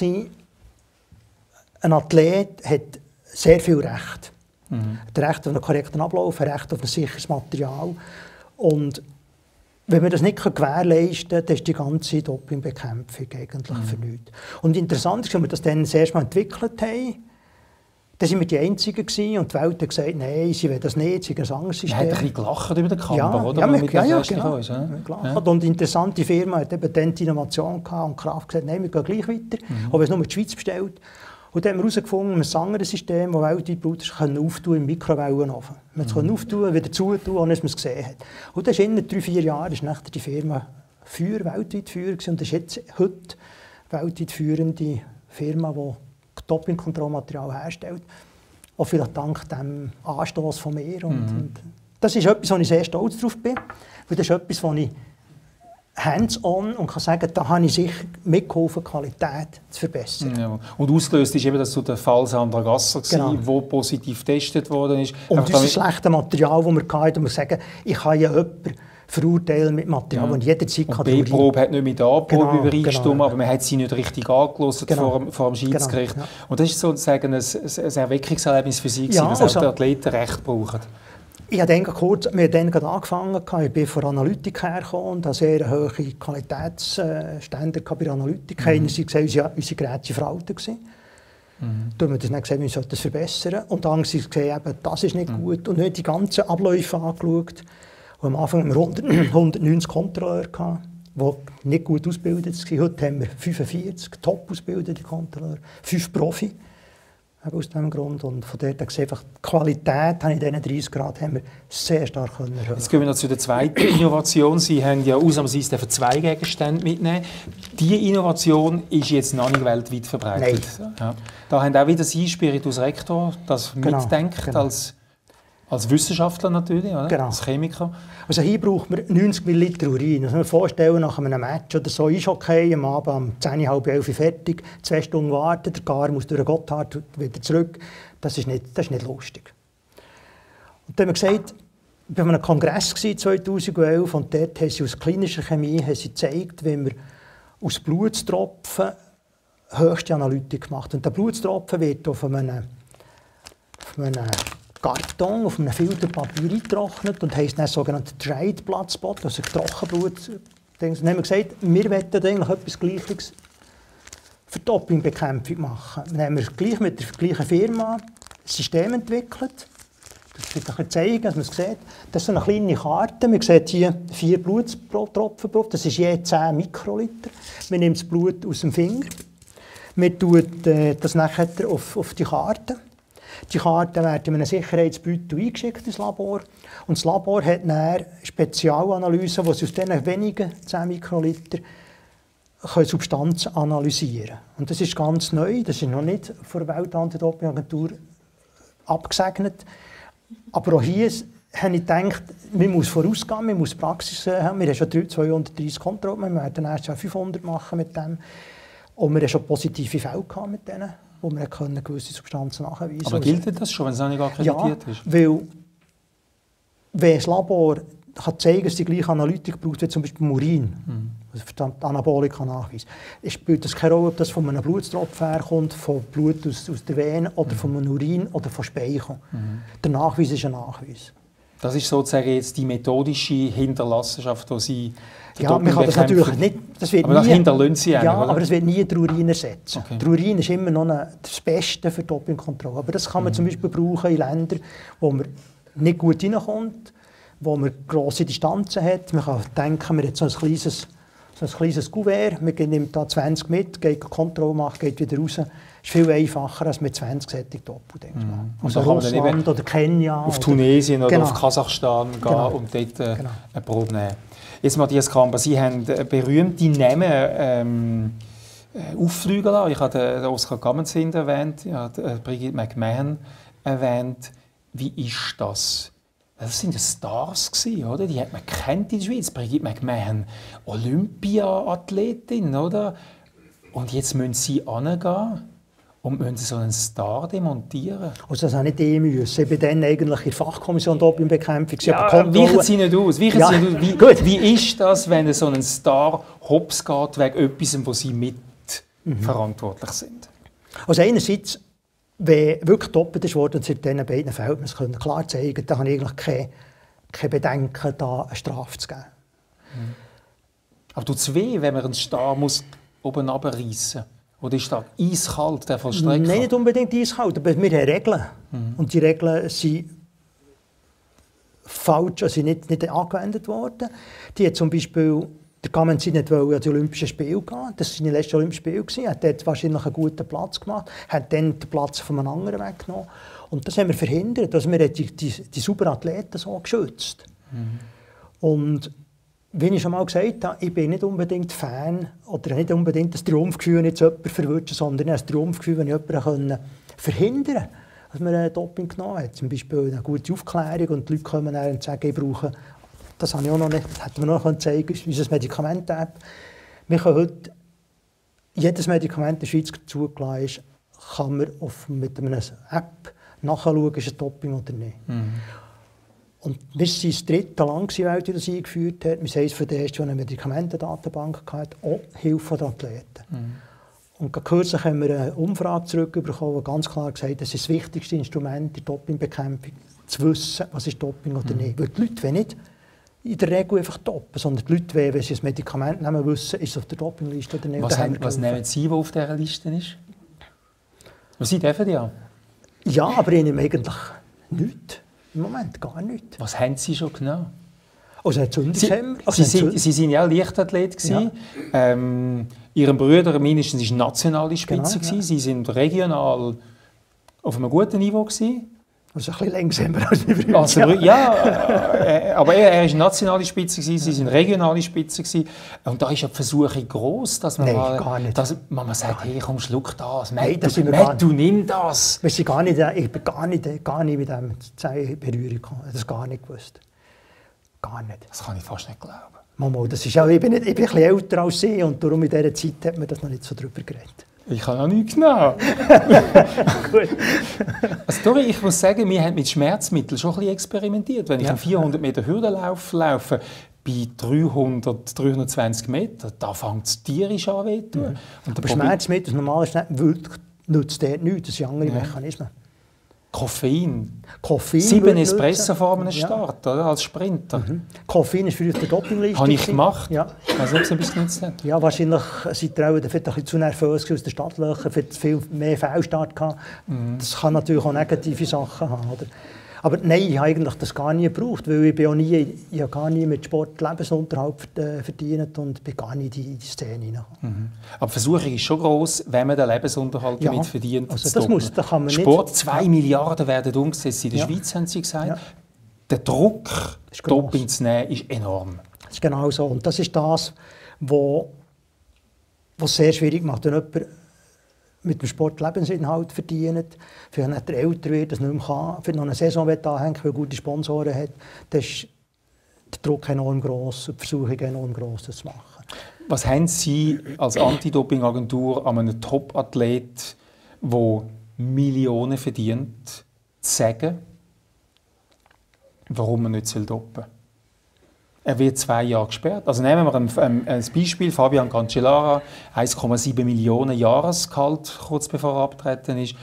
ein Athlet hat sehr viel Recht. Mhm. Er hat Recht auf einen korrekten Ablauf, ein Recht auf ein sicheres Material. Und wenn wir das nicht gewährleisten können, dann ist die ganze Dopingbekämpfung eigentlich mhm. für nichts. Und interessant ist, als wir das dann das erste Mal entwickelt haben, da waren wir die Einzigen gewesen, und die Welt hat gesagt, nein, sie wollen das nicht, sie wollen ein anderes System. Man hat ein bisschen gelacht über den Kamper, ja, oder? Ja, mit ja, ja, genau. Ist, ja? Ja. Und die interessante Firma hat eben dann die Innovation gehabt und Kraft gesagt, nein, wir gehen gleich weiter, mhm. auch wenn es nur in die Schweiz bestellt. Und dann haben wir herausgefunden, ein anderes System, das weltweit gebaut ist, kann auftun im Mikrowellenofen. Man kann es auftun, wieder zutun, ohne dass man es gesehen hat. Und das ist in drei, vier Jahren ist nachher die Firma Führer, weltweit Führer gewesen. Und das ist jetzt heute weltweit führende Firma, die Dopingkontrollmaterial herstellt. Auch vielleicht dank dem Anstoß von mir. Und, mhm. und das ist etwas, wo ich sehr stolz drauf bin. Weil das ist etwas, wo ich hands-on und kann sagen, da habe ich sicher mitgeholfen, die Qualität zu verbessern. Ja. Und ausgelöst ist eben, dass du der Fall Sandra Gasser genau. war, wo positiv getestet worden ist. Und das schlechte Material, das wir hatten, muss sagen, ich habe ja jemanden verurteilen mit Material, ja. das jederzeit kann. Die B-Probe hat nicht mit der A-Probe genau, übereingestimmt, genau, aber man hat sie nicht richtig angelassen genau, vor, vor dem Schiedsgericht. Genau, ja. Und das ist sozusagen ein, ein Erweckungserlebnis für Sie, ja, dass also, auch die Athleten Recht brauchen. Ich habe dann kurz, wir haben dann gerade angefangen, ich bin von Analytik hergekommen und hatte sehr hohe Qualitätsstände bei der Analytik. Mhm. Sie gesagt, unsere, unsere Geräte waren veraltet. Mhm. Dann haben wir das dann gesagt, wir sollten das verbessern. Und dann haben sie gesagt, eben, das ist nicht mhm. gut. Und nicht die ganzen Abläufe angeschaut. Und am Anfang hatten wir hundertneunzig Kontrolleure, die nicht gut ausgebildet waren. Heute haben wir fünfundvierzig top ausgebildete Kontrolleure, fünf Profi. Aus diesem Grund. Und von dort gesehen, einfach die Qualität in diesen dreißig Grad haben wir sehr stark erhöhen. Jetzt gehen wir noch zu der zweiten Innovation. Sie haben ja ausnahmsweise zwei Gegenstände mitnehmen. Diese Innovation ist jetzt noch nicht weltweit verbreitet. Ja. Da haben auch wieder Sie, Spiritus Rector, das genau, mitdenkt genau. als Als Wissenschaftler natürlich, oder? Genau. Als Chemiker. Also hier braucht man neunzig Milliliter Urin. Das muss man vorstellen, nach einem Match oder so ist okay, am Abend um zehn, halb elf fertig, zwei Stunden warten, der Gar muss durch den Gotthard wieder zurück. Das ist nicht, das ist nicht lustig. Und dann haben wir gesagt, wir waren auf einem Kongress zweitausendelf und dort haben sie aus klinischer Chemie haben sie gezeigt, wie wir aus Blutstropfen höchste Analytik gemacht. Und der Blutstropfen wird auf einem, auf einem Karton auf einem Filterpapier eingetrocknet und heisst dann sogenannte Dried Blood Spot, also Trockenblut. Dann haben wir gesagt, wir wollen eigentlich etwas Gleiches für die Dopingbekämpfung machen. Dann haben wir gleich mit der gleichen Firma ein System entwickelt. Das wird euch zeigen, dass man es sieht. Das ist so eine kleine Karte. Man sieht hier vier Blutstropfen drauf. Das ist je zehn Mikroliter. Man nimmt das Blut aus dem Finger. Man tut äh, das nachher auf, auf die Karte. Die Karten werden in einem Sicherheitsbeutel eingeschickt ins Labor. Und das Labor hat dann Spezialanalysen, wo sie aus diesen wenigen zehn Mikroliter Substanzen analysieren können. Und das ist ganz neu, das ist noch nicht von der Weltantidopingagentur abgesegnet. Aber auch hier habe ich gedacht, man muss vorausgehen, man muss Praxis haben. Wir haben schon zweihundertdreissig Kontrollen, wir werden erst fünfhundert machen mit dem. Und wir haben schon positive Fälle gehabt mit denen, wo wir gewisse Substanzen nachweisen können. Aber gilt das schon, wenn es noch nicht akkreditiert ja, ist? Weil, wenn das Labor kann zeigen, dass die gleiche Analytik braucht, wie zum Beispiel Urin, mhm. also für den Anabolika-Nachweis, spielt das keine Rolle, ob das von einem Blutstropfen herkommt, von Blut aus, aus der Vene oder mhm. von einem Urin oder von Speichel. Mhm. Der Nachweis ist ein Nachweis. Das ist sozusagen jetzt die methodische Hinterlassenschaft, die Sie ja, man kann das natürlich nicht. Das wird aber nie, das hinterlassen Sie ja, oder? aber das wird nie den Urin ersetzen. Okay. Der Urin ist immer noch eine, das Beste für Dopingkontrolle. Aber das kann man mhm. zum Beispiel brauchen in Ländern, wo man nicht gut reinkommt, wo man grosse Distanzen hat. Man kann denken, man hat so ein kleines, so ein kleines Kuvert, man nimmt da zwanzig mit, geht Kontrolle machen, geht wieder raus. Das ist viel einfacher als mit zwanzig Sättig Doppel, denke ich mal. Also Russland oder Kenia. Auf oder, Tunesien oder genau. auf Kasachstan gehen genau. und dort äh, genau. eine Probe nehmen. Jetzt, Matthias Kramper, Sie haben berühmte Namen ähm, auffliegen lassen. Ich habe den Oskar Gammensind erwähnt, ich habe Brigitte McMahon erwähnt. Wie ist das? Das sind ja Stars gewesen, oder? Die hat man kennt in der Schweiz. Brigitte McMahon, Olympia-Athletin, oder? Und jetzt müssen Sie hingehen und müssen so einen Star demontieren. Also das habe nicht ich müssen. Ich bin dann eigentlich in der Fachkommission Dopingbekämpfung. Ja, weichen Sie nicht aus. Weichen ja. Sie nicht aus. Wie, Gut. wie ist das, wenn so ein Star hops geht wegen etwas, wo Sie mit mhm. verantwortlich sind? Also einerseits, wenn wirklich doppelt ist worden, und in diesen beiden Fällen wir es können klar zeigen, da habe ich eigentlich keine, keine Bedenken, da eine Strafe zu geben. Mhm. Aber tut es weh, wenn man einen Star muss oben runterreissen muss? Oder ist das eiskalt, der Vollstrecker? Nein, nicht unbedingt eiskalt, aber wir haben Regeln. Mhm. Und die Regeln sind falsch, also nicht, nicht angewendet worden. Die hat zum Beispiel, der Gammensin nicht an die Olympischen Spiele gehen. Das waren seine letzten Olympischen Spiele. Er hat dort wahrscheinlich einen guten Platz gemacht, hat dann den Platz von einem anderen weggenommen. Und das haben wir verhindert. Also wir haben die, die, die Superathleten so geschützt. Mhm. Und wie ich schon mal gesagt habe, ich bin nicht unbedingt Fan oder nicht unbedingt das Triumphgefühl, nicht so jemanden verwünschen, sondern ein Triumphgefühl, wenn ich jemanden verhindern kann, dass man ein Doping genommen hat. Zum Beispiel eine gute Aufklärung und die Leute kommen dann und sagen, ich brauche, das habe ich auch noch nicht, das hätten wir noch zeigen können, unser Medikament-App. Wir können heute, jedes Medikament in der Schweiz zugelassen ist, kann man auf, mit einer App nachschauen, ist es Doping oder nicht. Mhm. Und wir waren das dritte Land weltweit, das eingeführt hat. Wir sind eines der ersten, die eine Medikamentendatenbank hatte, auch Hilfe der Athleten. Mhm. Und kürzlich haben wir eine Umfrage zurückbekommen, die ganz klar gesagt hat, das ist das wichtigste Instrument der Dopingbekämpfung, zu wissen, was ist Doping oder mhm. nicht. Weil die Leute wollen nicht in der Regel einfach dopen, sondern die Leute wollen, wenn sie ein Medikament nehmen, wissen, ist es auf der Dopingliste oder nicht. Was, haben, was nehmen Sie, was auf dieser Liste ist? Was Sie dürfen ja? Ja, aber ich nehme eigentlich nichts. Im Moment gar nichts. Was haben Sie schon genommen? Also Entzündungshemmer. Sie, Sie, sind, Sie sind ja auch Leichtathlet gewesen. Ja. Ähm, Ihrem Bruder mindestens war nationale Spitze. Genau, ja. Sie sind regional auf einem guten Niveau gewesen. Also ein bisschen langsamer als mein Bruder. Also, ja, äh, aber er, er war nationale Spitze, gewesen, Sie sind regionale Spitze. Gewesen. Und da ist ja die Versuchung gross, dass man, Nein, mal, gar nicht. Dass man mal sagt, hey, komm, schluck das, Nein, Matt, du, Matt, du nimm das. Wir sind gar nicht, ich bin gar nicht, gar nicht mit dem in Berührung gekommen. Das gar nicht gewusst. Gar nicht. Das kann ich fast nicht glauben. Mama, das ist auch, ich, bin nicht, ich bin ein bisschen älter als Sie und darum in dieser Zeit hat man das noch nicht so drüber geredet. Ich habe noch nichts genommen. Gut. Also, Dori, ich muss sagen, wir haben mit Schmerzmitteln schon ein bisschen experimentiert. Wenn ich ja. einen vierhundert Meter Hürdenlauf laufe, bei dreihundert, dreihundertzwanzig Meter, da fängt es tierisch an weh zu tun. Mhm. Aber Schmerzmittel, das normale Schmerzmittel, nützt dort nichts. Das sind andere ja. Mechanismen. Koffein. Koffein. Sieben Espresso vor einem Start, ja. oder? Als Sprinter. Mhm. Koffein ist früher der Dopingliste. Habe ich gemacht. Ja. Also, ob es ein bisschen genutzt hat. Ja, wahrscheinlich seid ihr auch ein bisschen zu nervös aus den Stadtlöchern, viel mehr Fehlstart gehabt. Mhm. Das kann natürlich auch negative Sachen haben. Oder? Aber nein, ich habe eigentlich das gar nie gebraucht, weil ich, bin auch nie, ich habe gar nie mit Sport Lebensunterhalt verdient und bin gar nicht in die Szene hineingekommen. Mhm. Aber die Versuchung ist schon gross, wenn man den Lebensunterhalt ja. damit verdient. Also das muss, da kann man Sport, nicht. zwei Milliarden werden umgesetzt in der ja. Schweiz, haben Sie gesagt. Ja. Der Druck, Doping zu nehmen, ist enorm. Das ist genau so. Und das ist das, was es sehr schwierig macht, wenn jemand mit dem Sport Lebensinhalt verdient, für nicht älter wird, das nicht mehr kann, für noch eine Saison anhängen, weil gute Sponsoren hat, dann ist der Druck enorm gross und die Versuchung enorm gross, das zu machen. Was haben Sie als Anti-Doping-Agentur an einem Top-Athlet, der Millionen verdient, zu sagen, warum man nicht dopen soll? Er wird zwei Jahre gesperrt. Also nehmen wir ein, ein, ein Beispiel, Fabian Cancellara, eins Komma sieben Millionen Jahresgehalt, kurz bevor er abgetreten ist.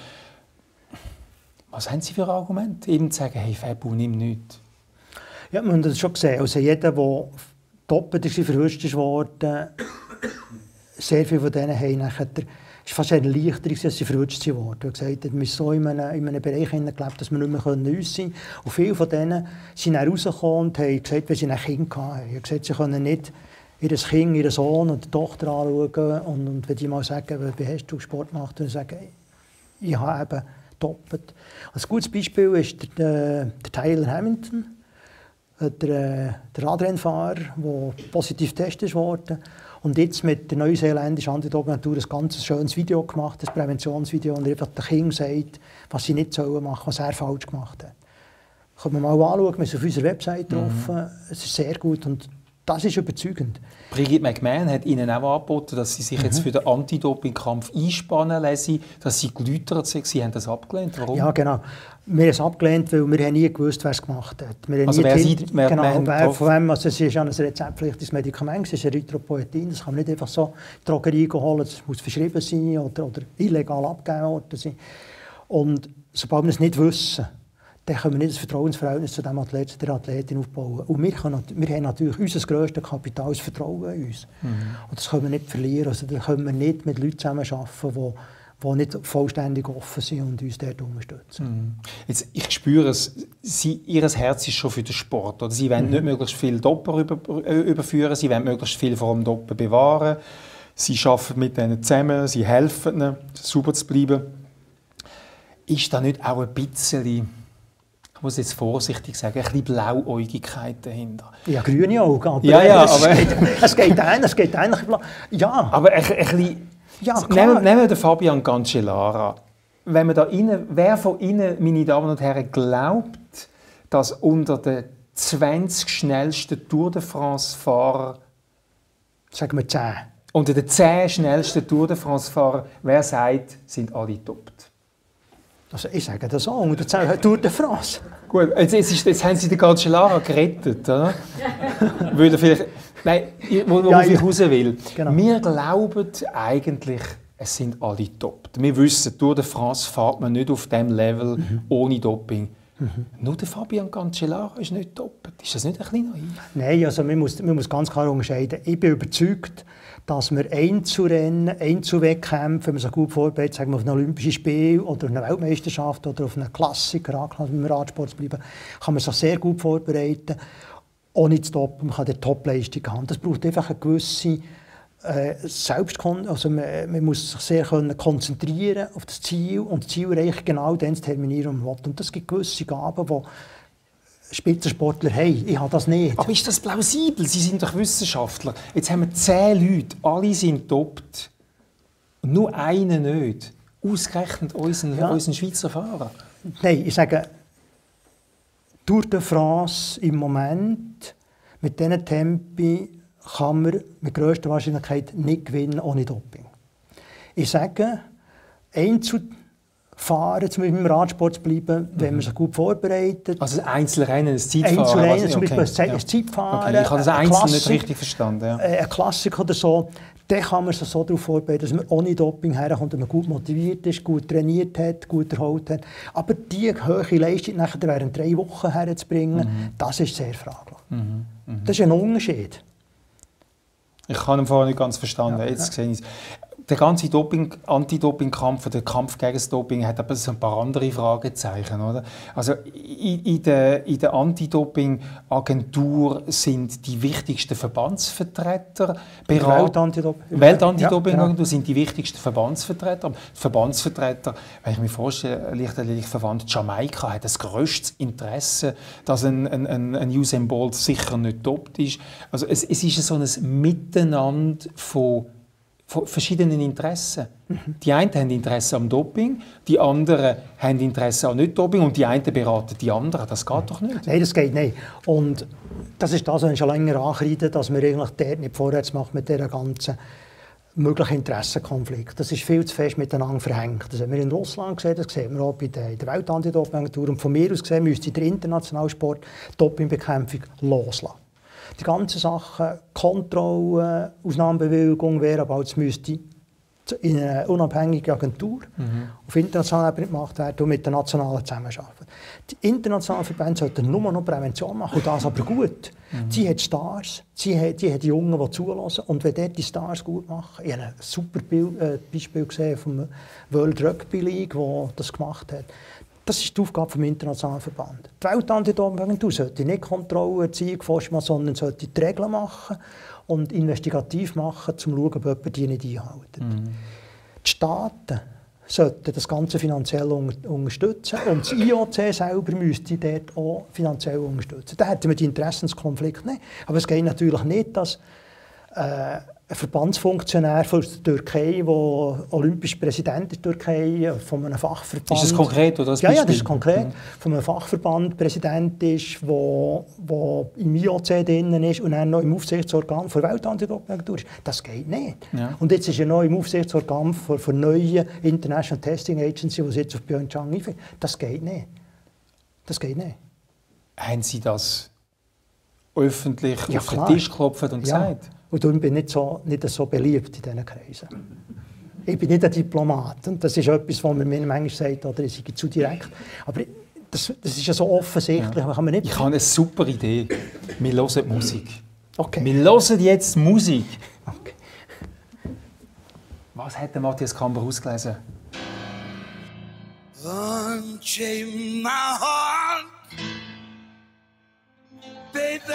Was haben Sie für Argumente, eben zu sagen, hey Fabu, nimm nichts? Ja, wir haben das schon gesehen. Also jeder, der doppelt ist, verhuscht worden, sehr viele von denen haben nachher, es war fast eine Erleichterung, dass sie verrutscht wurden. Er hat gesagt, wir sind so in einem, in einem Bereich gelebt, dass wir nicht mehr uns sein können. Und viele von denen sind dann rausgekommen und haben gesagt, wenn sie ein Kind hatten. Sie haben gesagt, sie können nicht ihr Kind, ihren Sohn und die Tochter anschauen. Und, und wenn die mal sagen, wie hast du Sport gemacht, dann sagen, ich habe eben doppelt. Ein gutes Beispiel ist der, der Tyler Hamilton, der, der Radrennfahrer, der positiv getestet wurde. Und jetzt mit der neuseeländischen Anti-Doping-Agentur ein ganz schönes Video gemacht, ein Präventionsvideo, und er einfach den Kindern sagt, was sie nicht machen sollen, was er falsch gemacht hat. Können wir mal anschauen, wir sind auf unserer Website drauf. Mhm. Es ist sehr gut und das ist überzeugend. Brigitte McMahon hat Ihnen auch angeboten, dass Sie sich mhm. jetzt für den Anti-Doping-Kampf einspannen lassen, dass Sie geläutert sind. Sie haben das abgelehnt. Warum? Ja, genau. Wir haben es abgelehnt, weil wir nie gewusst, wer es gemacht hat. Wir also wer Sie, wer genau, wer von wem, also es ist ja ein rezeptpflichtiges Medikament, es ist Erythropoetin, das kann man nicht einfach so in die Drogerie holen, das muss verschrieben sein oder, oder illegal abgegeben worden sein. Und sobald wir es nicht wissen, dann können wir nicht das Vertrauensverhältnis zu dem Athleten, zu der Athletin aufbauen. Und wir, können, wir haben natürlich unser grösstes Kapital, das Vertrauen in uns. Mhm. Und das können wir nicht verlieren. Also, da können wir nicht mit Leuten zusammenarbeiten, die die nicht vollständig offen sind und uns dort unterstützen. Mhm. Jetzt, ich spüre es, Sie, Ihr Herz ist schon für den Sport. Oder? Sie wollen mhm. nicht möglichst viel Doppen über, überführen, Sie wollen möglichst viel vom Doppen bewahren. Sie arbeiten mit ihnen zusammen, Sie helfen ihnen, sauber zu bleiben. Ist da nicht auch ein bisschen, ich muss jetzt vorsichtig sagen, ein bisschen Blauäugigkeit dahinter? Ja, grüne Augen. Aber ja, ja, es, aber geht, es geht ein, es geht ein. Ja. Aber ein, ein bisschen... Ja, nehmen, nehmen wir den Fabian Cancellara. Wenn man da rein, wer von Ihnen, meine Damen und Herren, glaubt, dass unter den zwanzig schnellsten Tour de France-Fahrern, sagen wir zehn, unter den zehn schnellsten Tour de France-Fahrern, wer sagt, sind alle getoppt? Also ich sage das auch, und jetzt auch Tour de France. Gut, jetzt, jetzt, ist, jetzt haben Sie den Cancellara gerettet, oder? Weil er vielleicht, nein, worauf ja, ich raus will. Genau. Wir glauben eigentlich, es sind alle top. Wir wissen, Tour de France fährt man nicht auf diesem Level mhm. ohne Doping. Mhm. Nur der Fabian Cancellara ist nicht top. Ist das nicht ein bisschen naiv? Nein, also man muss, man muss ganz klar unterscheiden. Ich bin überzeugt, dass wir Einzelrennen, Einzelwettkämpfe, wenn man sich gut vorbereitet, sagen wir auf ein Olympisches Spiel oder auf eine Weltmeisterschaft oder auf einen Klassiker, wenn wir im Radsport bleiben, kann man sich sehr gut vorbereiten, ohne zu toppen. Man kann die Topleistung haben. Das braucht einfach eine gewisse äh, Selbstkon also man, man muss sich sehr können konzentrieren auf das Ziel und das Ziel erreichen genau dann zu terminieren, was man will. Und das gibt gewisse Gaben, die Spitzensportler haben. Ich habe das nicht. Aber ist das plausibel? Sie sind doch Wissenschaftler. Jetzt haben wir zehn Leute, alle sind toppt. Und nur einer nicht. Ausgerechnet unseren, ja. unseren Schweizer Fahrer. Nein, ich sage, Tour de France im Moment, mit diesen Tempi, kann man mit grösster Wahrscheinlichkeit nicht gewinnen ohne Doping. Ich sage, Einzel Fahren, zum Beispiel im Radsport zu bleiben, mhm. wenn man sich gut vorbereitet. Also ein Einzelrennen, ein Zeitfahren? Einzelrennen, zum Beispiel okay. ein Zeitfahren. Okay. Ich habe das Einzel nicht richtig verstanden. Ja. Ein Klassiker oder so, dann kann man sich so darauf vorbereiten, dass man ohne Doping herkommt, dass man gut motiviert ist, gut trainiert hat, gut erholt hat. Aber diese hohe Leistung nachher während drei Wochen herzubringen, mhm. das ist sehr fraglich. Mhm. Mhm. Das ist ein Unterschied. Ich habe ihn vorher nicht ganz verstanden. Ja, Jetzt ja. sehe ich es. Der ganze Doping, Anti-Doping-Kampf, der Kampf gegen das Doping, hat aber so ein paar andere Fragezeichen. Oder? Also in, in der, in der Anti-Doping-Agentur sind die wichtigsten Verbandsvertreter beraten. Welt-Anti-Doping-Agentur ja, sind die wichtigsten Verbandsvertreter. Die Verbandsvertreter, wenn ich mir vorstelle, Leichtathletik Verband Jamaika hat das grösstes Interesse, dass ein, ein, ein Usain Bolt sicher nicht dopt ist. Also es, es ist so ein Miteinander von von verschiedenen Interessen. Mhm. Die einen haben Interesse am Doping, die anderen haben Interesse an Nicht-Doping und die einen beraten die anderen. Das geht mhm. doch nicht. Nein, das geht nicht. Und das ist das, was ich schon länger ankreide, dass man eigentlich dort nicht vorwärts macht mit dieser ganzen möglichen Interessenkonflikt. Das ist viel zu fest miteinander verhängt. Das haben wir in Russland gesehen, das sehen wir auch bei der, der Welt-Anti-Doping-Agentur. Und von mir aus gesehen müsste der internationale Sport Dopingbekämpfung loslassen. Die ganzen Sachen, Kontrolle, Ausnahmebewilligung wäre, aber es müsste in einer unabhängigen Agentur mhm. auf internationaler Ebene gemacht werden und mit den Nationalen zusammenarbeiten. Die internationalen Verbände sollten nur noch Prävention machen, und das aber gut. Mhm. Sie hat Stars, sie hat, sie hat Jungen, die zulassen. Und wenn dort die Stars gut machen, ich habe ein super Bild, äh, Beispiel gesehen vom World Rugby League, der das gemacht hat. Das ist die Aufgabe des internationalen Verbandes. Die Welt-Anti-Doping-Agentur sollte nicht Kontrolle, Erziehung, sondern sollte die Regeln machen und investigativ machen, um zu schauen, ob jemand die nicht einhält. Mhm. Die Staaten sollten das Ganze finanziell un unterstützen und das I O C selber müsste dort auch finanziell unterstützen. Da hätten wir die Interessenskonflikt nicht. Aber es geht natürlich nicht, dass äh, ein Verbandsfunktionär von der Türkei, der olympischer Präsident der Türkei, von einem Fachverband... Ist das konkret oder das Ja, ja, das ist konkret. Mhm. Von einem Fachverband Präsident ist, der im I O C drin ist und dann noch im Aufsichtsorgan der Welt-Anti-Doping-Agentur ist. Das geht nicht. Ja. Und jetzt ist er noch im Aufsichtsorgan der, der neuen International Testing Agency, die jetzt auf Pyeongchang einfällt. Das geht nicht. Das geht nicht. Haben Sie das öffentlich ja, auf klar. den Tisch geklopft und ja. gesagt? Und darum bin ich nicht so, nicht so beliebt in diesen Kreisen. Ich bin nicht ein Diplomat. Und das ist etwas, was man mir manchmal sagt, oder ich sei zu direkt. Aber das, das ist ja so offensichtlich. Ja. Kann man nicht ich habe eine super Idee. Wir hören Musik. Okay. Wir hören jetzt Musik. Okay. Was hat der Matthias Kamber ausgelesen? Unchain my heart, baby.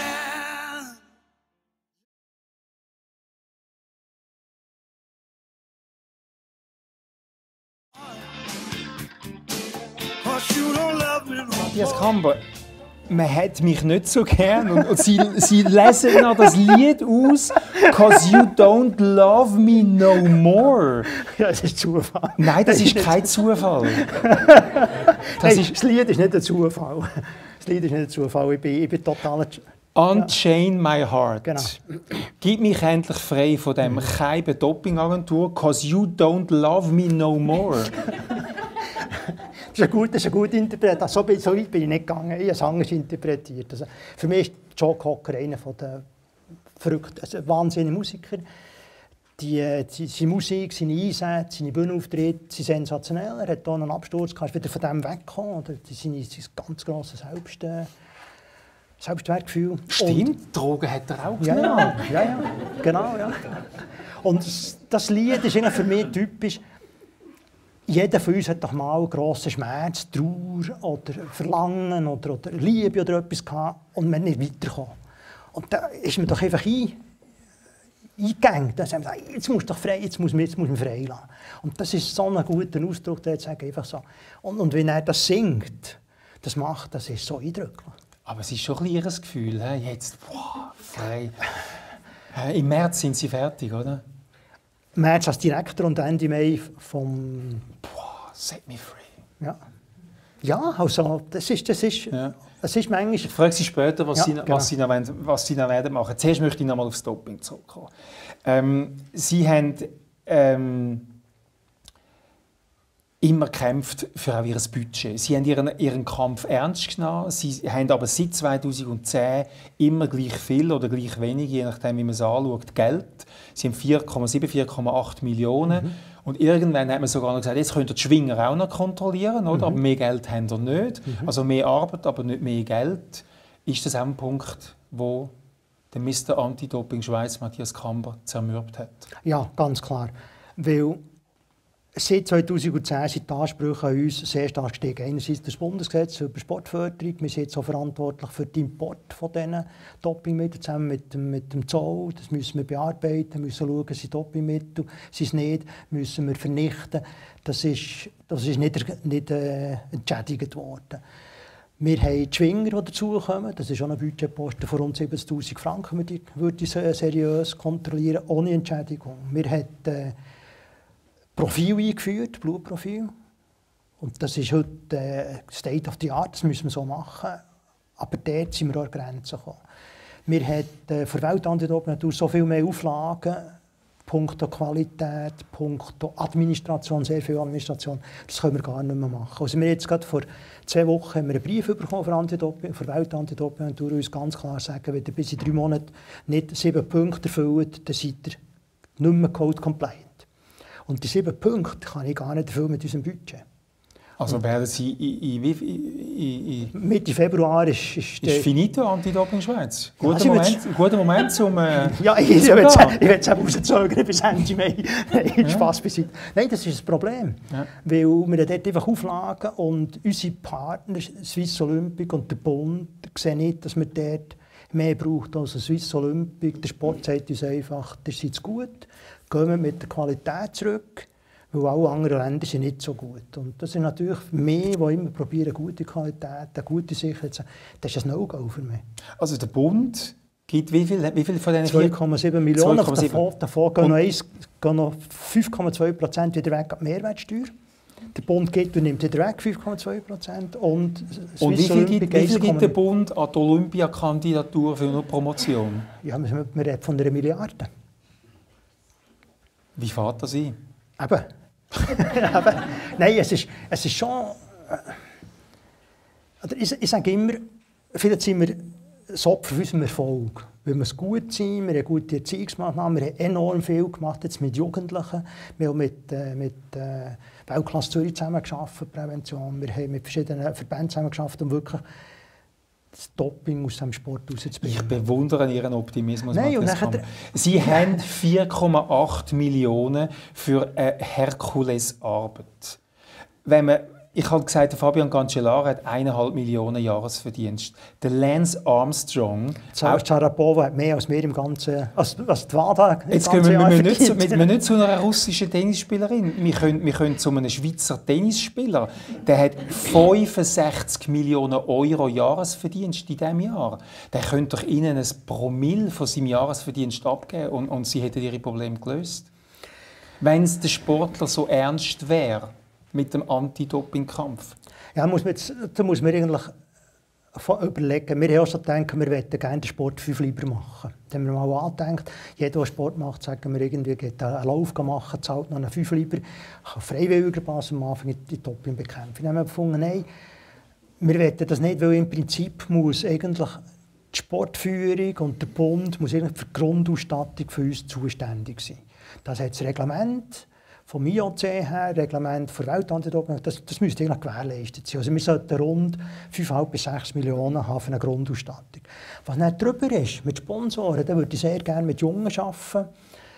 Matthias Kamber, man hat mich nicht so gern und, und sie, sie lesen noch das Lied aus «Cause you don't love me no more». Ja, das ist Zufall. Nein, das, das ist kein Zufall. Das, hey, ist das Lied ist nicht ein Zufall. Das Lied ist nicht ein Zufall. Ich bin, ich bin total... «Unchain my heart». Genau. Gib mich endlich frei von dem Keiben Dopingagentur «Cause you don't love me no more». ist ein guter, ist ein guter Interpret. So, so weit bin ich nicht gegangen. Ich habe es anders interpretiert. Also, für mich ist Joe Cocker einer der verrückten, also wahnsinnigen Musiker. Die, die, seine Musik, seine Einsätze, seine Bühnenauftritte sind sensationell. Er hat hier einen Absturz gehabt, ist wieder von dem weggekommen. Oder seine, sein ganz grosses Selbst, äh, Selbstwertgefühl. Stimmt, Und, Drogen hat er auch ja, genommen. ja, ja, ja, genau. Ja. Und das, das Lied ist für mich typisch. Jeder von uns hat doch mal einen grossen Schmerz, Trauer oder Verlangen oder, oder Liebe oder etwas gehabt und man nicht weitergekommen. Und da ist man doch einfach ein, eingegangen. Dann haben wir gesagt, jetzt muss doch frei, jetzt muss man, jetzt muss man frei lassen. Und das ist so ein guter Ausdruck, der sagt einfach so. Und, und wenn er das singt, das macht, das ist so eindrücklich. Aber es ist schon ein kleines Gefühl, he? Jetzt, boah, frei. Im März sind Sie fertig, oder? März als Direktor und Ende Mai vom... Boah, set me free. Ja, ja also das ist, das ist, Ja. das ist manchmal... Ich frage Sie später, was, Ja, Sie, genau. was, Sie noch, wollen- was Sie noch werden machen. Zuerst möchte ich noch mal aufs Doping zurückkommen. Ähm, Sie haben ähm, immer gekämpft für auch Ihr Budget. Sie haben Ihren, Ihren Kampf ernst genommen. Sie haben aber seit zweitausendzehn immer gleich viel oder gleich wenig, je nachdem, wie man es anschaut, Geld. Sie haben vier Komma sieben, vier Komma acht Millionen. Mhm. Und irgendwann hat man sogar noch gesagt, jetzt könnt ihr die Schwinger auch noch kontrollieren, oder? Mhm. Aber mehr Geld haben ihr nicht. Mhm. Also mehr Arbeit, aber nicht mehr Geld. Ist das auch ein Punkt, wo der Mister Anti-Doping Schweiz Matthias Kamber zermürbt hat? Ja, ganz klar. Weil seit zweitausendzehn sind die Ansprüche an uns sehr stark gestiegen. Einerseits das Bundesgesetz über Sportförderung. Wir sind jetzt auch verantwortlich für den Import von diesen Dopingmitteln zusammen mit dem, mit dem Zoll. Das müssen wir bearbeiten, müssen schauen, sind Dopingmittel, sind es nicht, müssen wir vernichten. Das ist, das ist nicht, nicht äh, entschädigt worden. Wir haben die Schwinger, die dazukommen. Das ist auch ein Budgetposten von rund siebzigtausend Franken, die würde ich seriös kontrollieren, ohne Entschädigung. Wir haben äh, Profil eingeführt, Blutprofil. Und das ist heute äh, State of the Art, das müssen wir so machen. Aber dort sind wir an Grenzen gekommen. Wir haben äh, für Weltantidoping so viel mehr Auflagen, punkto Qualität, punkto Administration, sehr viel Administration, das können wir gar nicht mehr machen. Also wir jetzt gerade vor zwei Wochen haben wir einen Brief bekommen für Antidoping, für Weltantidoping und uns ganz klar sagen, wenn ihr bis in drei Monaten nicht sieben Punkte erfüllt, dann seid ihr nicht mehr Code compliant. Und die sieben Punkte kann ich gar nicht erfüllen mit unserem Budget. Also werden Sie in, in, in, in Mitte Februar ist... Ist, ist finito Anti-Doping Schweiz? Guter, also Moment, guter Moment, um... Äh, ja, ich, ich will es eben rauszögern bis Ende Mai. Nein, Spass beiseite. Nein, das ist ein Problem. Ja. Weil wir dort einfach Auflagen und unsere Partner, Swiss Olympic und der Bund, sehen nicht, dass wir dort mehr braucht als Swiss Olympic. Der Sport sagt uns einfach, das ist jetzt gut, gehen wir mit der Qualität zurück. Weil alle anderen Länder sind nicht so gut. Und das ist natürlich für mich, die immer probieren, gute Qualität, eine gute Sicherheit zu haben, das ist ein No-Go für mich. Also der Bund gibt wie viel, wie viel von diesen zwei Komma sieben Millionen. zwei Komma sieben. Davon, davon gehen, noch eins, gehen noch fünf Komma zwei Prozent wieder weg an die Mehrwertsteuer. Der Bund gibt und nimmt wieder weg fünf Komma zwei Prozent. Und, und wie viel gibt, wie viel gibt der Bund an die Olympiakandidatur für eine Promotion? Ja, wir reden von einer Milliarde. Wie fährt das ein? Eben. Eben. Nein, es ist, es ist schon... Äh, ich, ich sage immer, vielleicht sind wir das Opfer für unseren Erfolg. Weil wir es gut sind, wir haben gute Erziehungsmaßnahmen, wir haben enorm viel gemacht jetzt mit Jugendlichen. Wir haben mit, äh, mit äh, Weltklasse Zürich zusammengearbeitet, Prävention. Wir haben mit verschiedenen Verbänden zusammengearbeitet, um wirklich das Doping aus dem Sport rauszubringen. Ich bewundere Ihren Optimismus. Nein, und Sie haben vier Komma acht Millionen für eine Herkulesarbeit. Wenn man, ich habe gesagt, der Fabian Cancellara hat eineinhalb Millionen Jahresverdienst. Der Lance Armstrong... Sharapova hat mehr als wir im ganzen... Also, was die WADA Jetzt gehen wir, wir, nicht zu, wir, wir nicht zu einer russischen Tennisspielerin. Wir können, wir können zu einem Schweizer Tennisspieler. Der hat fünfundsechzig Millionen Euro Jahresverdienst in diesem Jahr. Der könnte doch Ihnen ein Promille von seinem Jahresverdienst abgeben und, und Sie hätten Ihre Probleme gelöst. Wenn es der Sportler so ernst wäre mit dem Anti-Doping-Kampf. Ja, muss man jetzt, da muss man eigentlich überlegen. Wir haben auch schon gedacht, wir möchten gerne den Sport fünf lieber machen. Dann haben wir mal angedacht, jeder, der Sport macht, sagen wir irgendwie, geht einen Lauf machen, zahlt noch einen fünf lieber, kann freiwilliger Basis am Anfang in die Dopingbekämpfung. Dann haben wir gefunden, nein, wir wollen das nicht, weil im Prinzip muss eigentlich die Sportführung und der Bund muss eigentlich für die Grundausstattung für uns zuständig sein. Das hat das Reglement vom I O C her, Reglement der Weltantidoping, das, das müsste eigentlich gewährleistet sein. Also wir sollten rund fünf bis sechs Millionen haben für eine Grundausstattung. Was nicht drüber ist, mit Sponsoren, da würde ich sehr gerne mit Jungen arbeiten,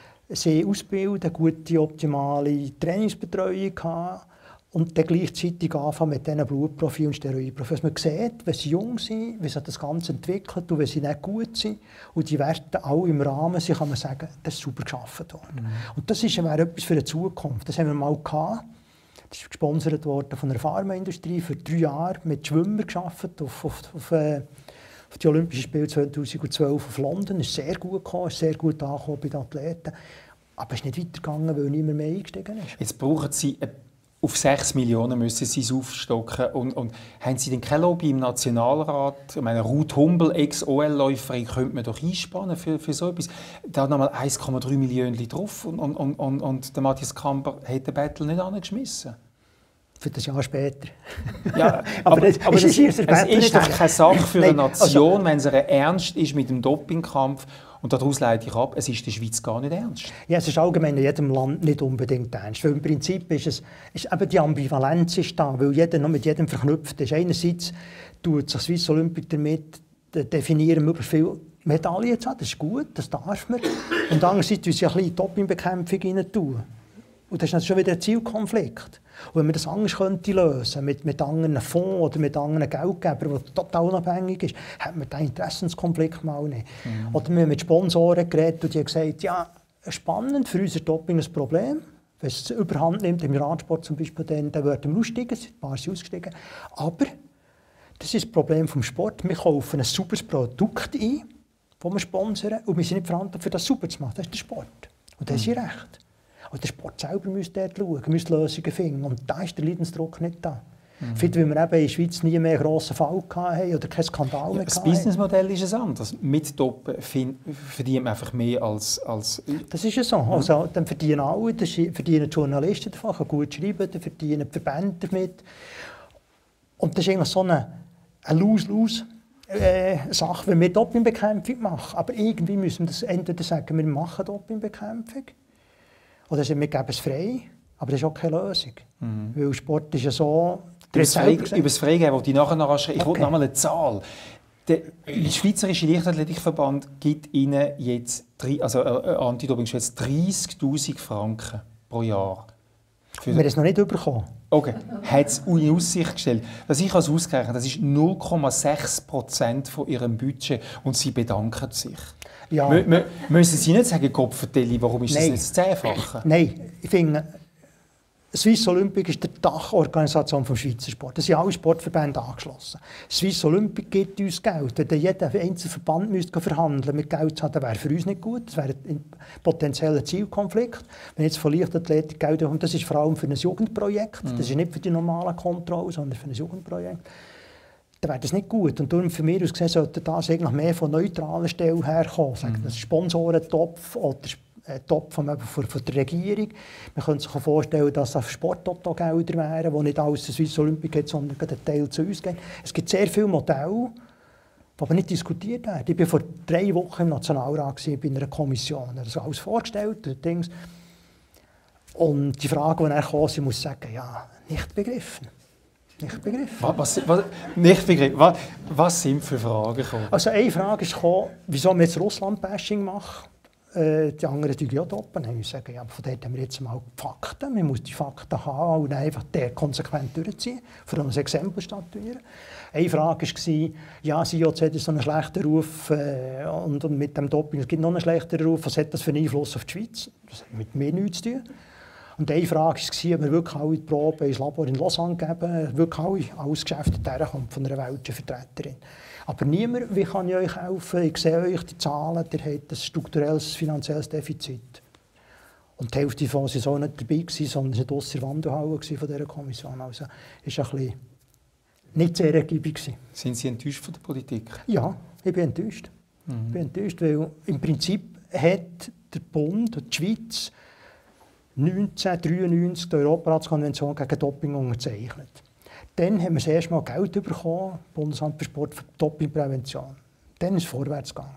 sie ausbilden, gute, optimale Trainingsbetreuung haben und dann gleichzeitig anfangen mit diesen Blutprofilen und Steroidprofilen. Man sieht, wenn sie jung sind, wie sich das Ganze entwickelt und wenn sie nicht gut sind und die Werte alle im Rahmen sind, kann man sagen, das ist super geschaffen worden. Mhm. Und das ist wäre etwas für die Zukunft. Das haben wir mal gehabt. Das ist gesponsert worden von der Pharmaindustrie für drei Jahre mit Schwimmern gearbeitet auf, auf, auf, äh, auf die Olympischen Spiele zweitausendzwölf auf London. Das ist sehr gut gekommen, ist sehr gut angekommen bei den Athleten. Aber es ist nicht weitergegangen, weil niemand mehr eingestiegen ist. Jetzt brauchen Sie eine Auf sechs Millionen müssen Sie es aufstocken. Und, und haben Sie denn keine Lobby im Nationalrat? Ich meine, Ruth Humbel, Ex-O L-Läuferin, könnte man doch einspannen für, für so etwas. Da hat nochmal eins Komma drei Millionen drauf und, und, und, und, und der Matthias Kamper hat den Battle nicht angeschmissen. Für das Jahr später. Ja, aber, aber, das, aber es, ist, es ist doch keine Sache für eine Nation, also, wenn es ernst ist mit dem Dopingkampf. Und daraus leite ich ab, es ist in der Schweiz gar nicht ernst. Ja, es ist allgemein in jedem Land nicht unbedingt ernst. Weil im Prinzip ist es, ist eben die Ambivalenz ist da, weil jeder noch mit jedem verknüpft ist. Einerseits tut sich Swiss Olympic damit definieren, möglichst viele Medaillen zu haben. Das ist gut, das darf man. Und andererseits tun sie ein bisschen Dopingbekämpfung rein tun. Und das ist schon wieder ein Zielkonflikt. Und wenn man das anders könnte lösen, mit, mit anderen Fonds oder mit anderen Geldgebern, die total unabhängig ist, hat man diesen Interessenskonflikt mal nicht. Mhm. Oder wir haben mit Sponsoren geredet und die haben gesagt, ja, spannend, für uns ist Doping ein Problem. Wenn es überhand nimmt, im Radsport zum Beispiel, dann, dann würden wir aussteigen, ein paar sind ausgestiegen. Aber das ist das Problem des Sports. Wir kaufen ein sauberes Produkt ein, das wir sponsern, und wir sind nicht verantwortlich für das sauber zu machen. Das ist der Sport. Und da haben sie recht. Und der Sport selber müsste dort schauen, müsste Lösungen finden. Und da ist der Leidensdruck nicht da. Mhm. Vielleicht, weil wir eben in der Schweiz nie mehr einen grossen Fall hatten oder keinen Skandal mehr ja, das hatten. Das Businessmodell ist ein anderes. Mit Doppen verdient man einfach mehr als... als das ist ja so. Mhm. Also, dann verdienen alle, dann verdienen die Journalisten davon, können gut schreiben, dann verdienen die Verbände damit. Und das ist eigentlich so eine, eine Lose-Lose. Äh, Sache, wenn wir Dopingbekämpfung machen. Aber irgendwie müssen wir das entweder sagen, wir machen Dopingbekämpfung. Oder wir geben es frei, aber das ist auch keine Lösung. Mhm. Weil Sport ist ja so... Über das, Frei, über das Freigeben wollte ich nachher noch anschreiben. Ich okay. wollte noch mal eine Zahl. Der Schweizerische Leichtathletikverband gibt Ihnen jetzt, also äh, Anti-Doping-Schweiz, dreissigtausend Franken pro Jahr. Wir haben es noch nicht bekommen. Okay, hat es in Aussicht gestellt. Was ich als ausgerechnet, das ist null Komma sechs Prozent von Ihrem Budget und Sie bedanken sich. Ja. M- m- müssen Sie nicht sagen, Kopfvertelli, warum ist Nein. das nicht das Zehnfache? Nein, ich finde, Swiss Olympic ist die Dachorganisation des Schweizer Sports. Da sind alle Sportverbände angeschlossen. Swiss Olympic gibt uns Geld. Wenn jeder einzelne Verband müsste verhandeln mit Geld zu haben, wäre für uns nicht gut. Das wäre ein potenzieller Zielkonflikt. Wenn jetzt von Leichtathletik Geld kommt, das ist vor allem für ein Jugendprojekt. Mhm. Das ist nicht für die normale Kontrolle, sondern für ein Jugendprojekt. Dann wäre das nicht gut. Und darum, für mich aus gesehen, sollte das eigentlich mehr von neutralen Stellen herkommen. Mhm. Das Sponsorentopf oder Top von, von, von der Regierung. Man könnte sich auch vorstellen, dass es Sporttoto-Gelder wären, die nicht alles zur Swiss Olympic geht, sondern einen Teil zu uns gehen. Es gibt sehr viele Modelle, die aber nicht diskutiert werden. Ich war vor drei Wochen im Nationalrat bei einer Kommission. Da ist alles vorgestellt. Dings. Und die Frage, die dann kam, ich muss sagen, ja, nicht begriffen. Nicht begriffen. Was, was, nicht begriffen. Was, was sind für Fragen gekommen? Also eine Frage ist gekommen, wieso man jetzt Russland-Bashing machen. Die anderen tun ja doppen. Ich sage, ja, von dort haben wir jetzt mal die Fakten. Man muss die Fakten haben und einfach der konsequent durchziehen, vor allem ein Exempel statuieren. Eine Frage war, ja, das I O C hat so einen schlechten Ruf äh, und, und mit dem Doping es gibt noch einen schlechteren Ruf. Was hat das für einen Einfluss auf die Schweiz? Das hat mit mir nichts zu tun. Und eine Frage war, ob wir wirklich alle die Proben ins Labor in Lausanne geben, wirklich alle, alles Geschäft herkommt von einer weltlichen Vertreterin. Aber niemand, wie kann ich euch helfen? Ich sehe euch die Zahlen, ihr habt ein strukturelles finanzielles Defizit. Und die Hälfte davon war so nicht dabei, sondern es war aus der Wandelhalle von dieser Kommission. Also ist ein bisschen nicht sehr ergiebig. Sind Sie enttäuscht von der Politik? Ja, ich bin enttäuscht. Mhm. Ich bin enttäuscht, weil im Prinzip hat der Bund und die Schweiz neunzehnhundertdreiundneunzig die Europaratskonvention gegen Doping unterzeichnet. Dann haben wir das erste Mal Geld bekommen, Bundesamt für Sport, für Dopingprävention. Dann ist es vorwärts gegangen.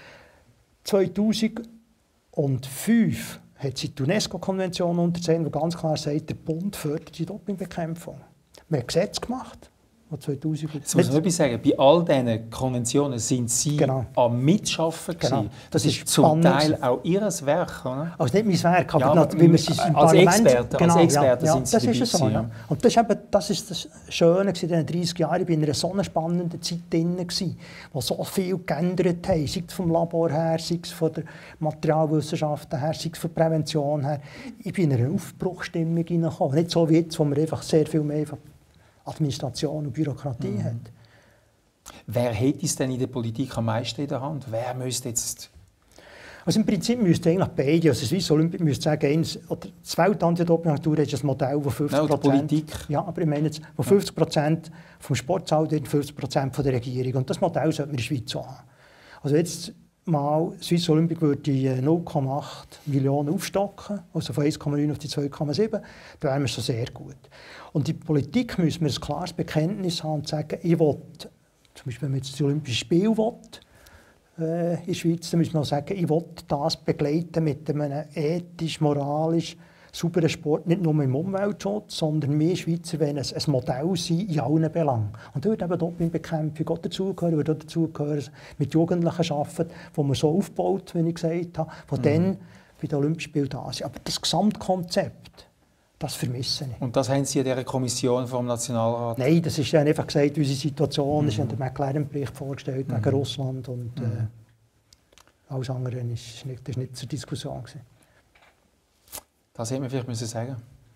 zweitausendfünf hat sie die UNESCO-Konvention unterzeichnet, die ganz klar sagt, der Bund fördert die Dopingbekämpfung. Wir haben Gesetze gemacht. zweitausend Jetzt muss man sagen, bei all diesen Konventionen sind Sie genau. am Mitschaffen genau. Das, das ist ist zum spannend. Teil auch Ihr Werk, oder? Also nicht mein Werk, aber, ja, aber wie man sie im als Parlament... Experte, genau, als Experte ja, sind Sie das dabei ist so, gewesen, ja. ja. Und das ist, eben, das ist das Schöne in diesen dreißig Jahren. Ich war in einer so einer spannenden Zeit drin, wo so viel geändert haben, sei es vom Labor her, sei es von der Materialwissenschaften her, sei es von der Prävention her. Ich bin in eine Aufbruchstimmung hineingekommen. Nicht so wie jetzt, wo man einfach sehr viel mehr Administration und Bürokratie mhm. hat. Wer hätte es denn in der Politik am meisten in der Hand? Wer müsste jetzt... Also im Prinzip müssten eigentlich beide, also Swiss Olympic müsste sagen, eins, oder das Welt-Anti-Doping-Agentur ist ein Modell, wo fünfzig Prozent... Nein, Politik. Ja, aber ich meine jetzt, wo fünfzig Prozent vom Sport zahlt und fünfzig Prozent von der Regierung. Und das Modell sollte man in der Schweiz so haben. Also jetzt mal, Swiss Olympic würde null Komma acht Millionen aufstocken, also von eins Komma neun auf die zwei Komma sieben, da wären wir schon sehr gut. Und in der Politik müssen wir ein klares Bekenntnis haben und sagen, ich will, zum Beispiel wenn man jetzt das Olympische Spiel will, äh, in der Schweiz, dann müssen wir auch sagen, ich will das begleiten mit einem ethisch, moralisch sauberen Sport, nicht nur im Umweltschutz, sondern wir Schweizer wollen ein, ein Modell sein in allen Belangen. Und da würde eben Dopingbekämpfung auch dazugehören, würde auch dazugehören, mit Jugendlichen arbeiten, wo man so aufbaut, wie ich gesagt habe, die mhm. dann bei den Olympischen Spielen da sind. Aber das Gesamtkonzept, das vermisse ich. Und das haben Sie in dieser Kommission vom Nationalrat? Nein, das ist ja einfach gesagt, unsere Situation mhm. ist in der McLaren-Bericht vorgestellt, mhm. wegen Russland und mhm. äh, alles andere ist nicht, das ist nicht zur Diskussion gewesen. Das hätte man vielleicht müssen sagen.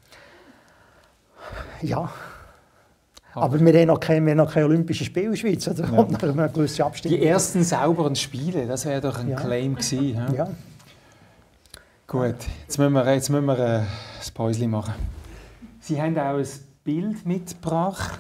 Ja. Aber, Aber wir haben noch keine, wir haben noch keine Olympischen Spiele in der Schweiz. Also ja. noch eine gewisse Abstimmung. Die ersten sauberen Spiele, das wäre doch ein ja. Claim gewesen. Ja? Ja. Gut, jetzt müssen wir, jetzt müssen wir äh, ein Päuschen machen. Sie haben auch ein Bild mitgebracht.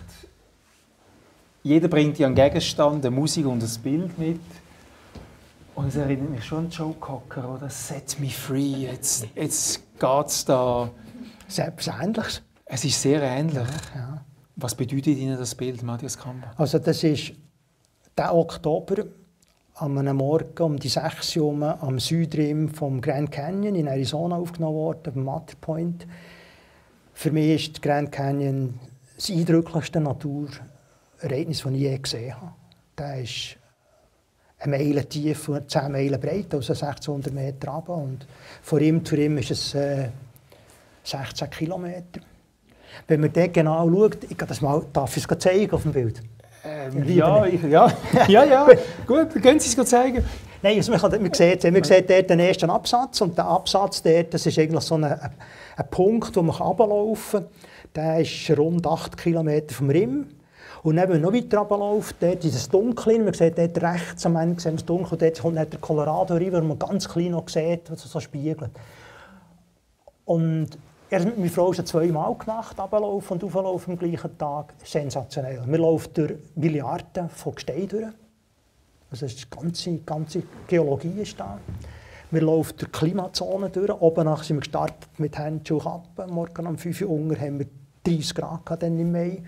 Jeder bringt ja einen Gegenstand, eine Musik und ein Bild mit. Und es erinnert mich schon an Joe Cocker, oder? Set me free, jetzt, jetzt geht es da. Selbst ähnlich. Es ist sehr ähnlich. Ja, ja. Was bedeutet Ihnen das Bild, Matthias Kamba? Also das ist der Oktober, an einem Morgen um die sechs Uhr am Südrim vom Grand Canyon in Arizona aufgenommen worden, am Matterpoint. Für mich ist der Grand Canyon das eindrücklichste Naturereignis, das ich je gesehen habe. Der ist eine Meile tief und zehn Meilen breit, also sechzehnhundert Meter runter. Und von ihm zu ihm ist es äh, sechzehn Kilometer. Wenn man dort genau schaut, ich kann das mal, darf ich es zeigen auf dem Bild? Ähm, ja, ich, ja, ja, ja, gut, können Sie es zeigen? Nein, also man, kann, man, sieht, man sieht dort den ersten Absatz und der Absatz dort, das ist eigentlich so ein, ein Punkt, wo man runterlaufen kann. Der ist rund acht Kilometer vom Rim. Und dann, wenn man noch weiter runterläuft, dort ist es dunkel, man sieht dort rechts am Ende sehen wir es dunkel, und dort kommt der Colorado River, wo man ganz klein noch sieht, was so spiegelt. Und ich habe es mit meiner Frau schon zweimal gemacht, runterlaufen und auflaufen am gleichen Tag. Sensationell. Wir laufen durch Milliarden von Gestein durch. Also die ganze, ganze Geologie ist da. Wir laufen durch Klimazonen durch. Oben nach sind wir gestartet mit Handschuhen und Kappen. Morgen um fünf Uhr unten haben wir dreißig Grad dann im Mai.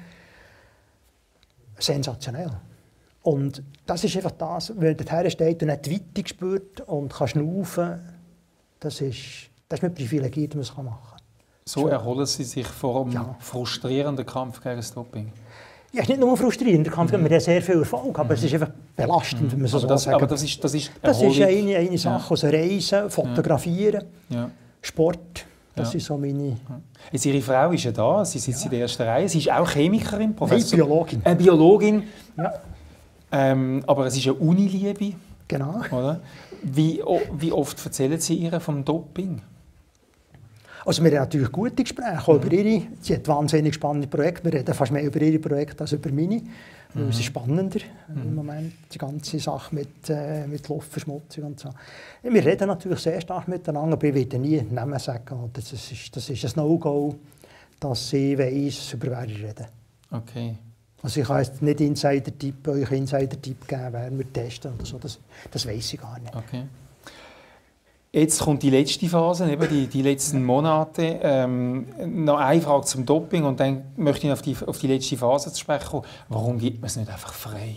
Sensationell. Und das ist einfach das, wenn du dorthin stehst und nicht die Weite spürt und kann schnaufen, das ist, das ist mir privilegiert, dass man es machen kann. So erholen Sie sich vor einem ja. frustrierenden Kampf gegen das Doping? Ja, es ist nicht nur frustrierend, der Kampf mhm. hat mir sehr viel Erfolg, aber mhm. es ist einfach belastend, mhm. wenn man so aber das, sagen. Aber das ist, das ist Das ist eine, eine Sache, ja. also Reisen, Fotografieren, ja. Sport, das ja. ist so meine... Jetzt, Ihre Frau ist ja da, sie sitzt ja. in der ersten Reihe, sie ist auch Chemikerin, Professor... Nein, Biologin. Äh, Biologin, ja. ähm, aber es ist eine Uniliebe. Genau. Oder? Wie, oh, wie oft erzählen Sie ihr vom Doping? Also wir haben natürlich gute Gespräche mhm. über ihre. Sie hat wahnsinnig spannende Projekte. Wir reden fast mehr über ihre Projekte als über meine. Mhm. Es ist spannender mhm. im Moment, die ganze Sache mit, äh, mit Luftverschmutzung und so. Wir reden natürlich sehr stark miteinander, aber ich werde nie Namen sagen. Das ist, das ist ein No-Go, dass sie weiss, über wer ich rede. Okay. Also ich kann jetzt nicht Insider-Tipp, euch Insider-Tipp geben, wer wir testen oder so. Das, das weiss ich gar nicht. Okay. Jetzt kommt die letzte Phase, eben die, die letzten Monate. Ähm, noch eine Frage zum Doping und dann möchte ich auf die, auf die letzte Phase zu sprechen kommen. Warum gibt man es nicht einfach frei?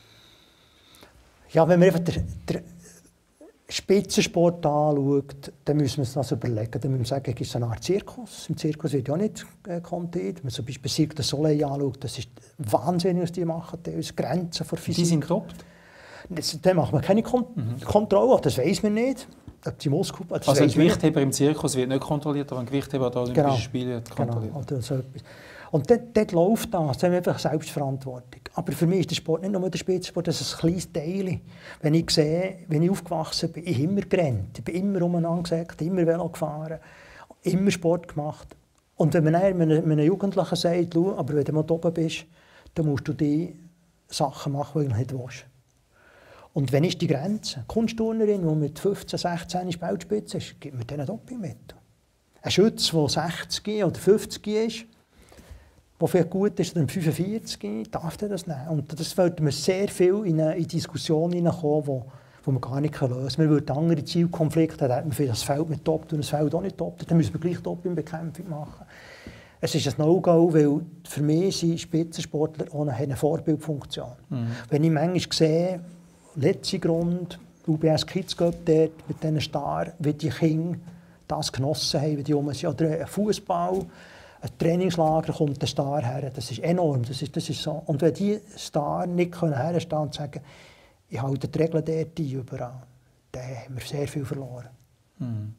Ja, wenn man einfach den, den Spitzensport anschaut, dann müssen wir uns das überlegen. Dann müssen wir sagen, es ist eine Art Zirkus. Im Zirkus wird ja nicht äh, kontiert. Wenn man zum Beispiel Cirque du Soleil anschaut, das ist Wahnsinn, was die machen. Das ist Grenzen von Physik. Die sind gedoppt? Dann machen wir keine Kon mhm. Kontrolle, das weiss man nicht. Ob die Muskel, das also ein Gewichtheber im Zirkus wird nicht kontrolliert, aber ein Gewichtheber an den Olympischen genau. Spielen wird kontrolliert. Genau. Oder so etwas. Und dort, dort läuft das, das haben wir einfach Selbstverantwortung. Aber für mich ist der Sport nicht nur der Spitzensport, das ist ein kleines Teil. Wenn ich sehe, wenn ich aufgewachsen bin, ich immer gerannt, ich bin immer umeinander gesagt, immer Velo gefahren, immer Sport gemacht. Und wenn man einem, einem Jugendlichen sagt, aber wenn du mal oben bist, dann musst du die Sachen machen, die du nicht willst. Und wenn ist die Grenze? Eine Kunstturnerin, die mit fünfzehn, sechzehn Weltspitze ist, gibt mir denen Doping mit. Ein Schütz, der sechzig oder fünfzig ist, der vielleicht gut ist, dann fünfundvierzig, darf er das nehmen. Und das würde mir sehr viel in eine Diskussion hineinkommen, die wo man gar nicht lösen kann. Wir würden andere Zielkonflikte, da hat man für das Feld mit Top und das Feld auch nicht Top, dann müssen wir gleich Dopingbekämpfung machen. Es ist ein No-Go, weil für mich sind Spitzensportler auch eine Vorbildfunktion. Mhm. Wenn ich manchmal sehe, letzter Grund, U B S Kids Cup dort mit diesen Stars, wie die Kinder das genossen haben, wie die um sind. Oder ein Fußball, ein Trainingslager kommt der Star her, das ist enorm. Das ist, das ist so. Und wenn die Stars nicht herstehen können und sagen, ich halte die Regeln dort ein, überall, dann haben wir sehr viel verloren. Hm.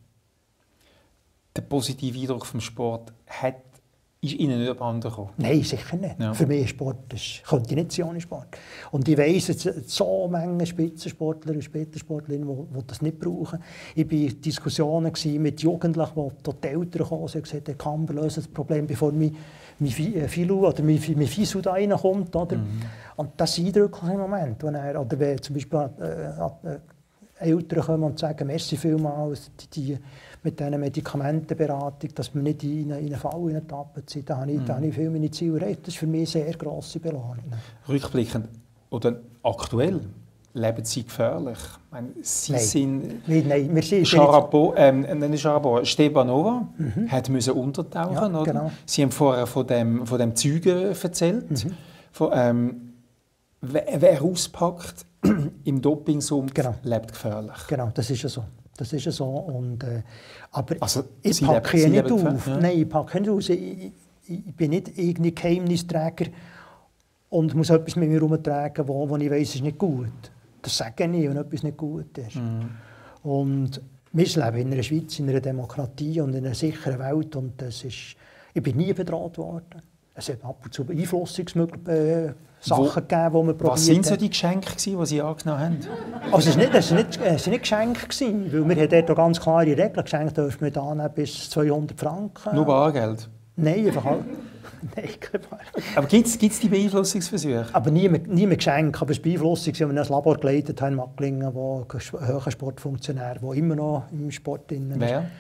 Der positive Eindruck vom Sport hat, ist Ihnen nicht abhanden gekommen? Nein, sicher nicht. Ja. Für mich ist Sport, das könnte nicht sein ohne Sport. Und ich weiss, jetzt so viele Spitzensportler und Spitzensportlerinnen, die das nicht brauchen. Ich war in Diskussionen mit Jugendlichen, die die Eltern kamen und gesagt haben, kann man lösen das Problem, bevor mein, mein Filu oder mein, mein Fisu da reinkommt. Oder? Mhm. Und das ist eindrücklich im Moment. Wenn er, oder wenn zum Beispiel äh, äh, Eltern kommen und sagen, merci vielmals, die, die mit dieser Medikamentenberatung, dass wir nicht in einen Fall hineintappen sind. Da habe ich, mm. da habe ich viel meine Ziele erreicht. Das ist für mich eine sehr grosse Belohnung. Rückblickend oder aktuell, leben Sie gefährlich? Ich meine, Sie nein. sind... Nein, nein, wir sind... Sharapova, ähm, Sharapova, Stepanova mhm. hat müssen untertauchen, ja, oder? Genau. Sie haben vorher von dem, von dem Zeugen erzählt. Mhm. Von, ähm, wer, wer auspackt im Dopingsumpf, genau. lebt gefährlich. Genau, das ist ja so. Das ist ja so. Und, äh, aber also, ich packe hier nicht auf. Ja. Nein, ich packe nicht aus. Ich, ich, ich bin nicht irgendein Geheimnisträger und muss etwas mit mir herumtragen, wo, wo ich weiss, es ist nicht gut. Das sage ich nicht, wenn etwas nicht gut ist. Mhm. Und wir leben in einer Schweiz, in einer Demokratie und in einer sicheren Welt. Und das ist, ich bin nie bedroht worden. Es hat ab und zu Beeinflussungsmöglichkeiten. Sachen wo, gegeben, die wir probiert Was waren so die Geschenke, die Sie angenommen haben? Also es waren nicht, nicht, nicht, nicht Geschenke, weil wir haben dort ganz klare Regeln. Geschenke dürfen wir annehmen bis zweihundert Franken. Nur Bargeld? Nein, einfach halt. Nein, kein Bargeld. Aber gibt es die Beeinflussungsversuche? Aber nie mit, nie mit Geschenken. Aber es Beeinflussung, wir haben ein Labor geleitet in Macklingen, wo ein hoher Sportfunktionär, der immer noch im Sport drin ist. Wer?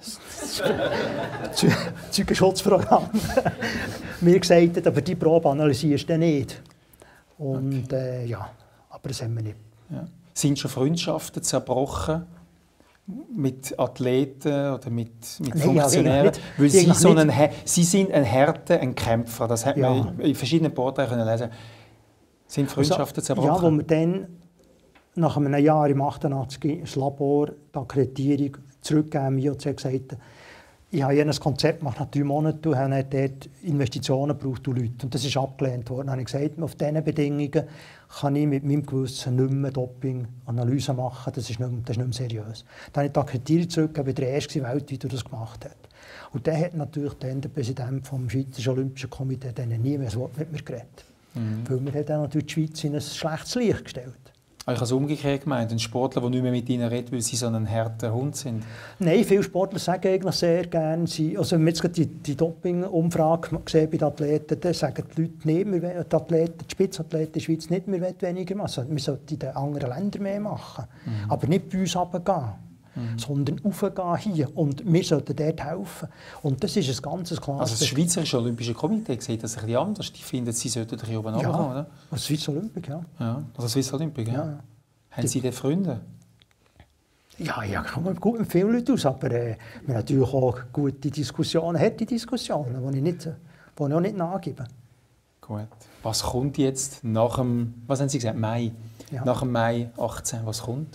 Zeugenschutzprogramm. Mir gesagt hat, aber die Probe analysierst du nicht. Und okay. äh, ja, aber das haben wir nicht. Ja. Sind schon Freundschaften zerbrochen mit Athleten oder mit, mit Nein, Funktionären? Ja, Weil Sie, so einen, Sie sind ein Härte, ein Kämpfer. Das hat ja. man in verschiedenen Porträts lesen. Sind Freundschaften also, zerbrochen? Ja, wo wir dann nach einem Jahr im achtundachtzig das Labor, die Akkreditierung zurückgegeben, I O C gesagt, ich habe ein Konzept gemacht nach drei Monaten und habe dort Investitionen gebraucht und Leute. Und das ist abgelehnt worden. Dann habe ich gesagt, auf diesen Bedingungen kann ich mit meinem Gewissen nicht mehr Doping-Analyse machen. Das ist, nicht mehr, das ist nicht mehr seriös. Dann habe ich die Akkreditierung zurückgegeben, ich war der Erste weltweit, der das gemacht hat. Und dann hat natürlich dann der Präsident des Schweizerischen Olympischen Komitees nie mehr ein Wort mit mir geredet. Mhm. Weil wir haben dann natürlich die Schweiz in ein schlechtes Licht gestellt. Ich habe es umgekehrt gemeint, ein Sportler, der nicht mehr mit ihnen redet, weil sie so ein harter Hund sind. Nein, viele Sportler sagen eigentlich sehr gerne, sie, also wenn wir jetzt die, die Doping-Umfrage sehen bei den Athleten, dann sagen die Leute nicht, wir, die, Athleten, die Spitzenathleten in der Schweiz nicht, wir wollen weniger machen. Also, wir sollten in den anderen Ländern mehr machen, mhm. aber nicht bei uns runtergehen. mhm. sondern aufgehen hier. Und wir sollten dort helfen. Und das ist ein ganz klares... Also das Schweizerische Olympische Komitee sieht das ein bisschen anders. Die finden, sie sollten hier oben ja, runterkommen, oder? Das Swiss Olympic, ja. Ja, also Swiss Olympic, ja. ja. Haben Sie dort Freunde? Ja, ja, ich komme gut mit vielen Leuten aus, aber äh, wir haben natürlich auch gute Diskussionen, harte Diskussionen, die ich, nicht, die ich auch nicht nachgebe. Gut. Was kommt jetzt nach dem, was haben Sie gesagt, Mai? Ja. Nach dem Mai achtzehn, was kommt?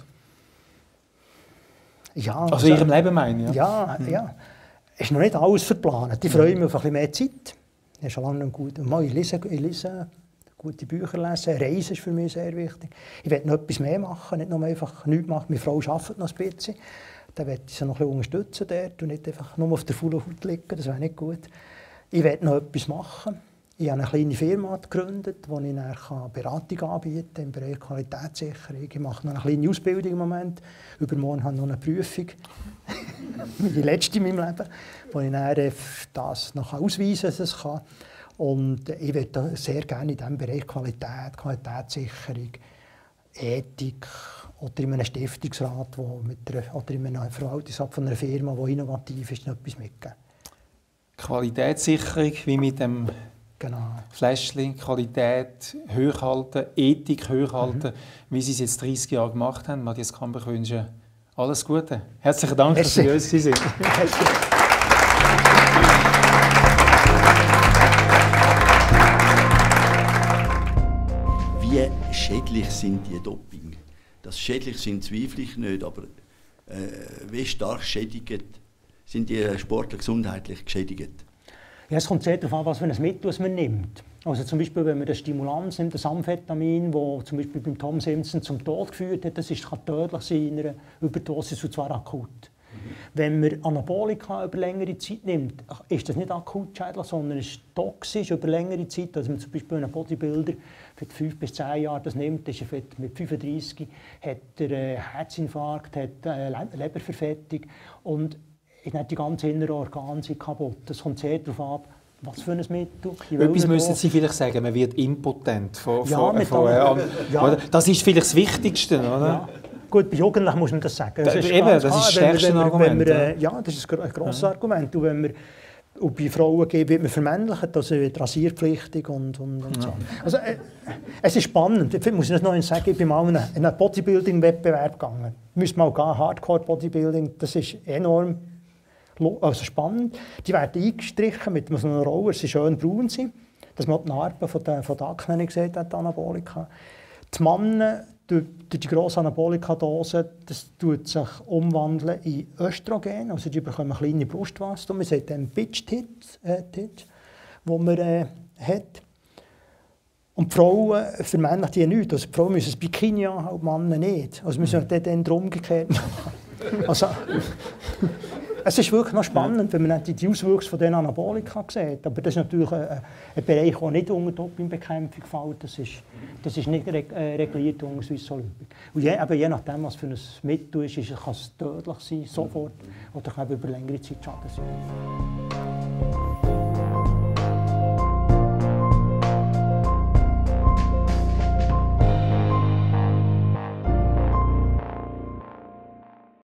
Ja, also, also in Ihrem Leben meine ich? Ja, ja. Mhm. ja. Es ist noch nicht alles verplant. Ich freue mich auf ein bisschen mehr Zeit. Ich habe schon lange nicht gut. Mal, ich lese, ich lese gute Bücher lesen. Reisen ist für mich sehr wichtig. Ich will noch etwas mehr machen, nicht nur einfach nichts machen. Meine Frau arbeitet noch ein bisschen. Dann möchte ich sie noch ein bisschen unterstützen dort und nicht einfach nur auf der faulen Haut liegen. Das wäre nicht gut. Ich will noch etwas machen. Ich habe eine kleine Firma gegründet, wo ich dann Beratung anbieten kann im Bereich Qualitätssicherung. Ich mache noch eine kleine Ausbildung im Moment. Übermorgen habe ich noch eine Prüfung. Die letzte in meinem Leben, wo ich dann das noch ausweisen kann, dass es kann. Und ich würde sehr gerne in diesem Bereich Qualität, Qualitätssicherung, Ethik oder in einem Stiftungsrat wo mit einer, oder in einem Verwaltungsrat von einer Firma, die innovativ ist, noch etwas mitgeben. Qualitätssicherung, wie mit dem genau. Fläschchen, Qualität hochhalten, Ethik hochhalten, mhm. wie Sie es jetzt dreißig Jahre gemacht haben. Matthias Kamber, ich wünsche alles Gute. Herzlichen Dank, dass Sie bei uns sind. Wie schädlich sind die Doping? Das schädlich sind zweifle ich nicht, aber äh, wie stark schädigt, sind die Sportler gesundheitlich geschädigt? Ja, es kommt sehr darauf an, was für ein Mittel man nimmt. Also zum Beispiel, wenn man eine Stimulanz nimmt, das Amphetamin, das zum Beispiel beim Tom Simpson zum Tod geführt hat, das ist, kann tödlich sein in einer Überdosis, und zwar akut. Mhm. Wenn man Anabolika über längere Zeit nimmt, ist das nicht akut schädlich, sondern ist toxisch über längere Zeit. Also wenn zum Beispiel ein Bodybuilder für fünf bis zehn Jahre das nimmt, ist er mit fünfunddreißig, hat er einen Herzinfarkt, hat eine Leberverfettung und die ganzen inneren Organe sind kaputt. Das kommt sehr darauf ab, was für ein Mittel. Etwas müssen Sie vielleicht sagen, man wird impotent. Von, ja, von, mit von, äh, ja. Das ist vielleicht das Wichtigste, oder? Ja. Gut, bei Jugendlichen muss man das sagen. Das, da, ist, eben, das ist das stärkste wenn wir, Argument. Wenn wir, äh, ja, das ist ein grosses ja. Argument. Und wenn wir und bei Frauen wird man vermännlicht, also wird rasierpflichtig und, und, und so. Ja. Also, äh, es ist spannend. Ich muss das noch sagen, ich bin mal in einen Bodybuilding-Wettbewerb gegangen. Ich müsste mal gehen, Hardcore-Bodybuilding, das ist enorm. Also spannend. Die werden eingestrichen mit so einem Roller, sie schön braun sind, dass man die Narben von der, von der Akne nicht sieht, die Anabolika. Die Männer, durch, durch die grosse Anabolika-Dose, das tut sich umwandeln in Östrogen, also die bekommen kleine Brustwachstum. Man sieht den Bitch-Tits, äh, die man äh, hat. Und die Frauen vermännlichen die nichts. Also die Frauen müssen ein Bikini anhaben, die Männer nicht. Also wir müssen dann umgekehrt machen. Also, es ist wirklich noch spannend, wenn man die Auswirkungen von den Anabolika sieht. Aber das ist natürlich ein, ein Bereich, der nicht unter Dopingbekämpfung fällt. Das ist, das ist nicht reguliert unter Swiss Olympic. Und je, eben je nachdem, was für ein Mittel ist, kann es tödlich sein, sofort. Oder kann über längere Zeit schaden sein.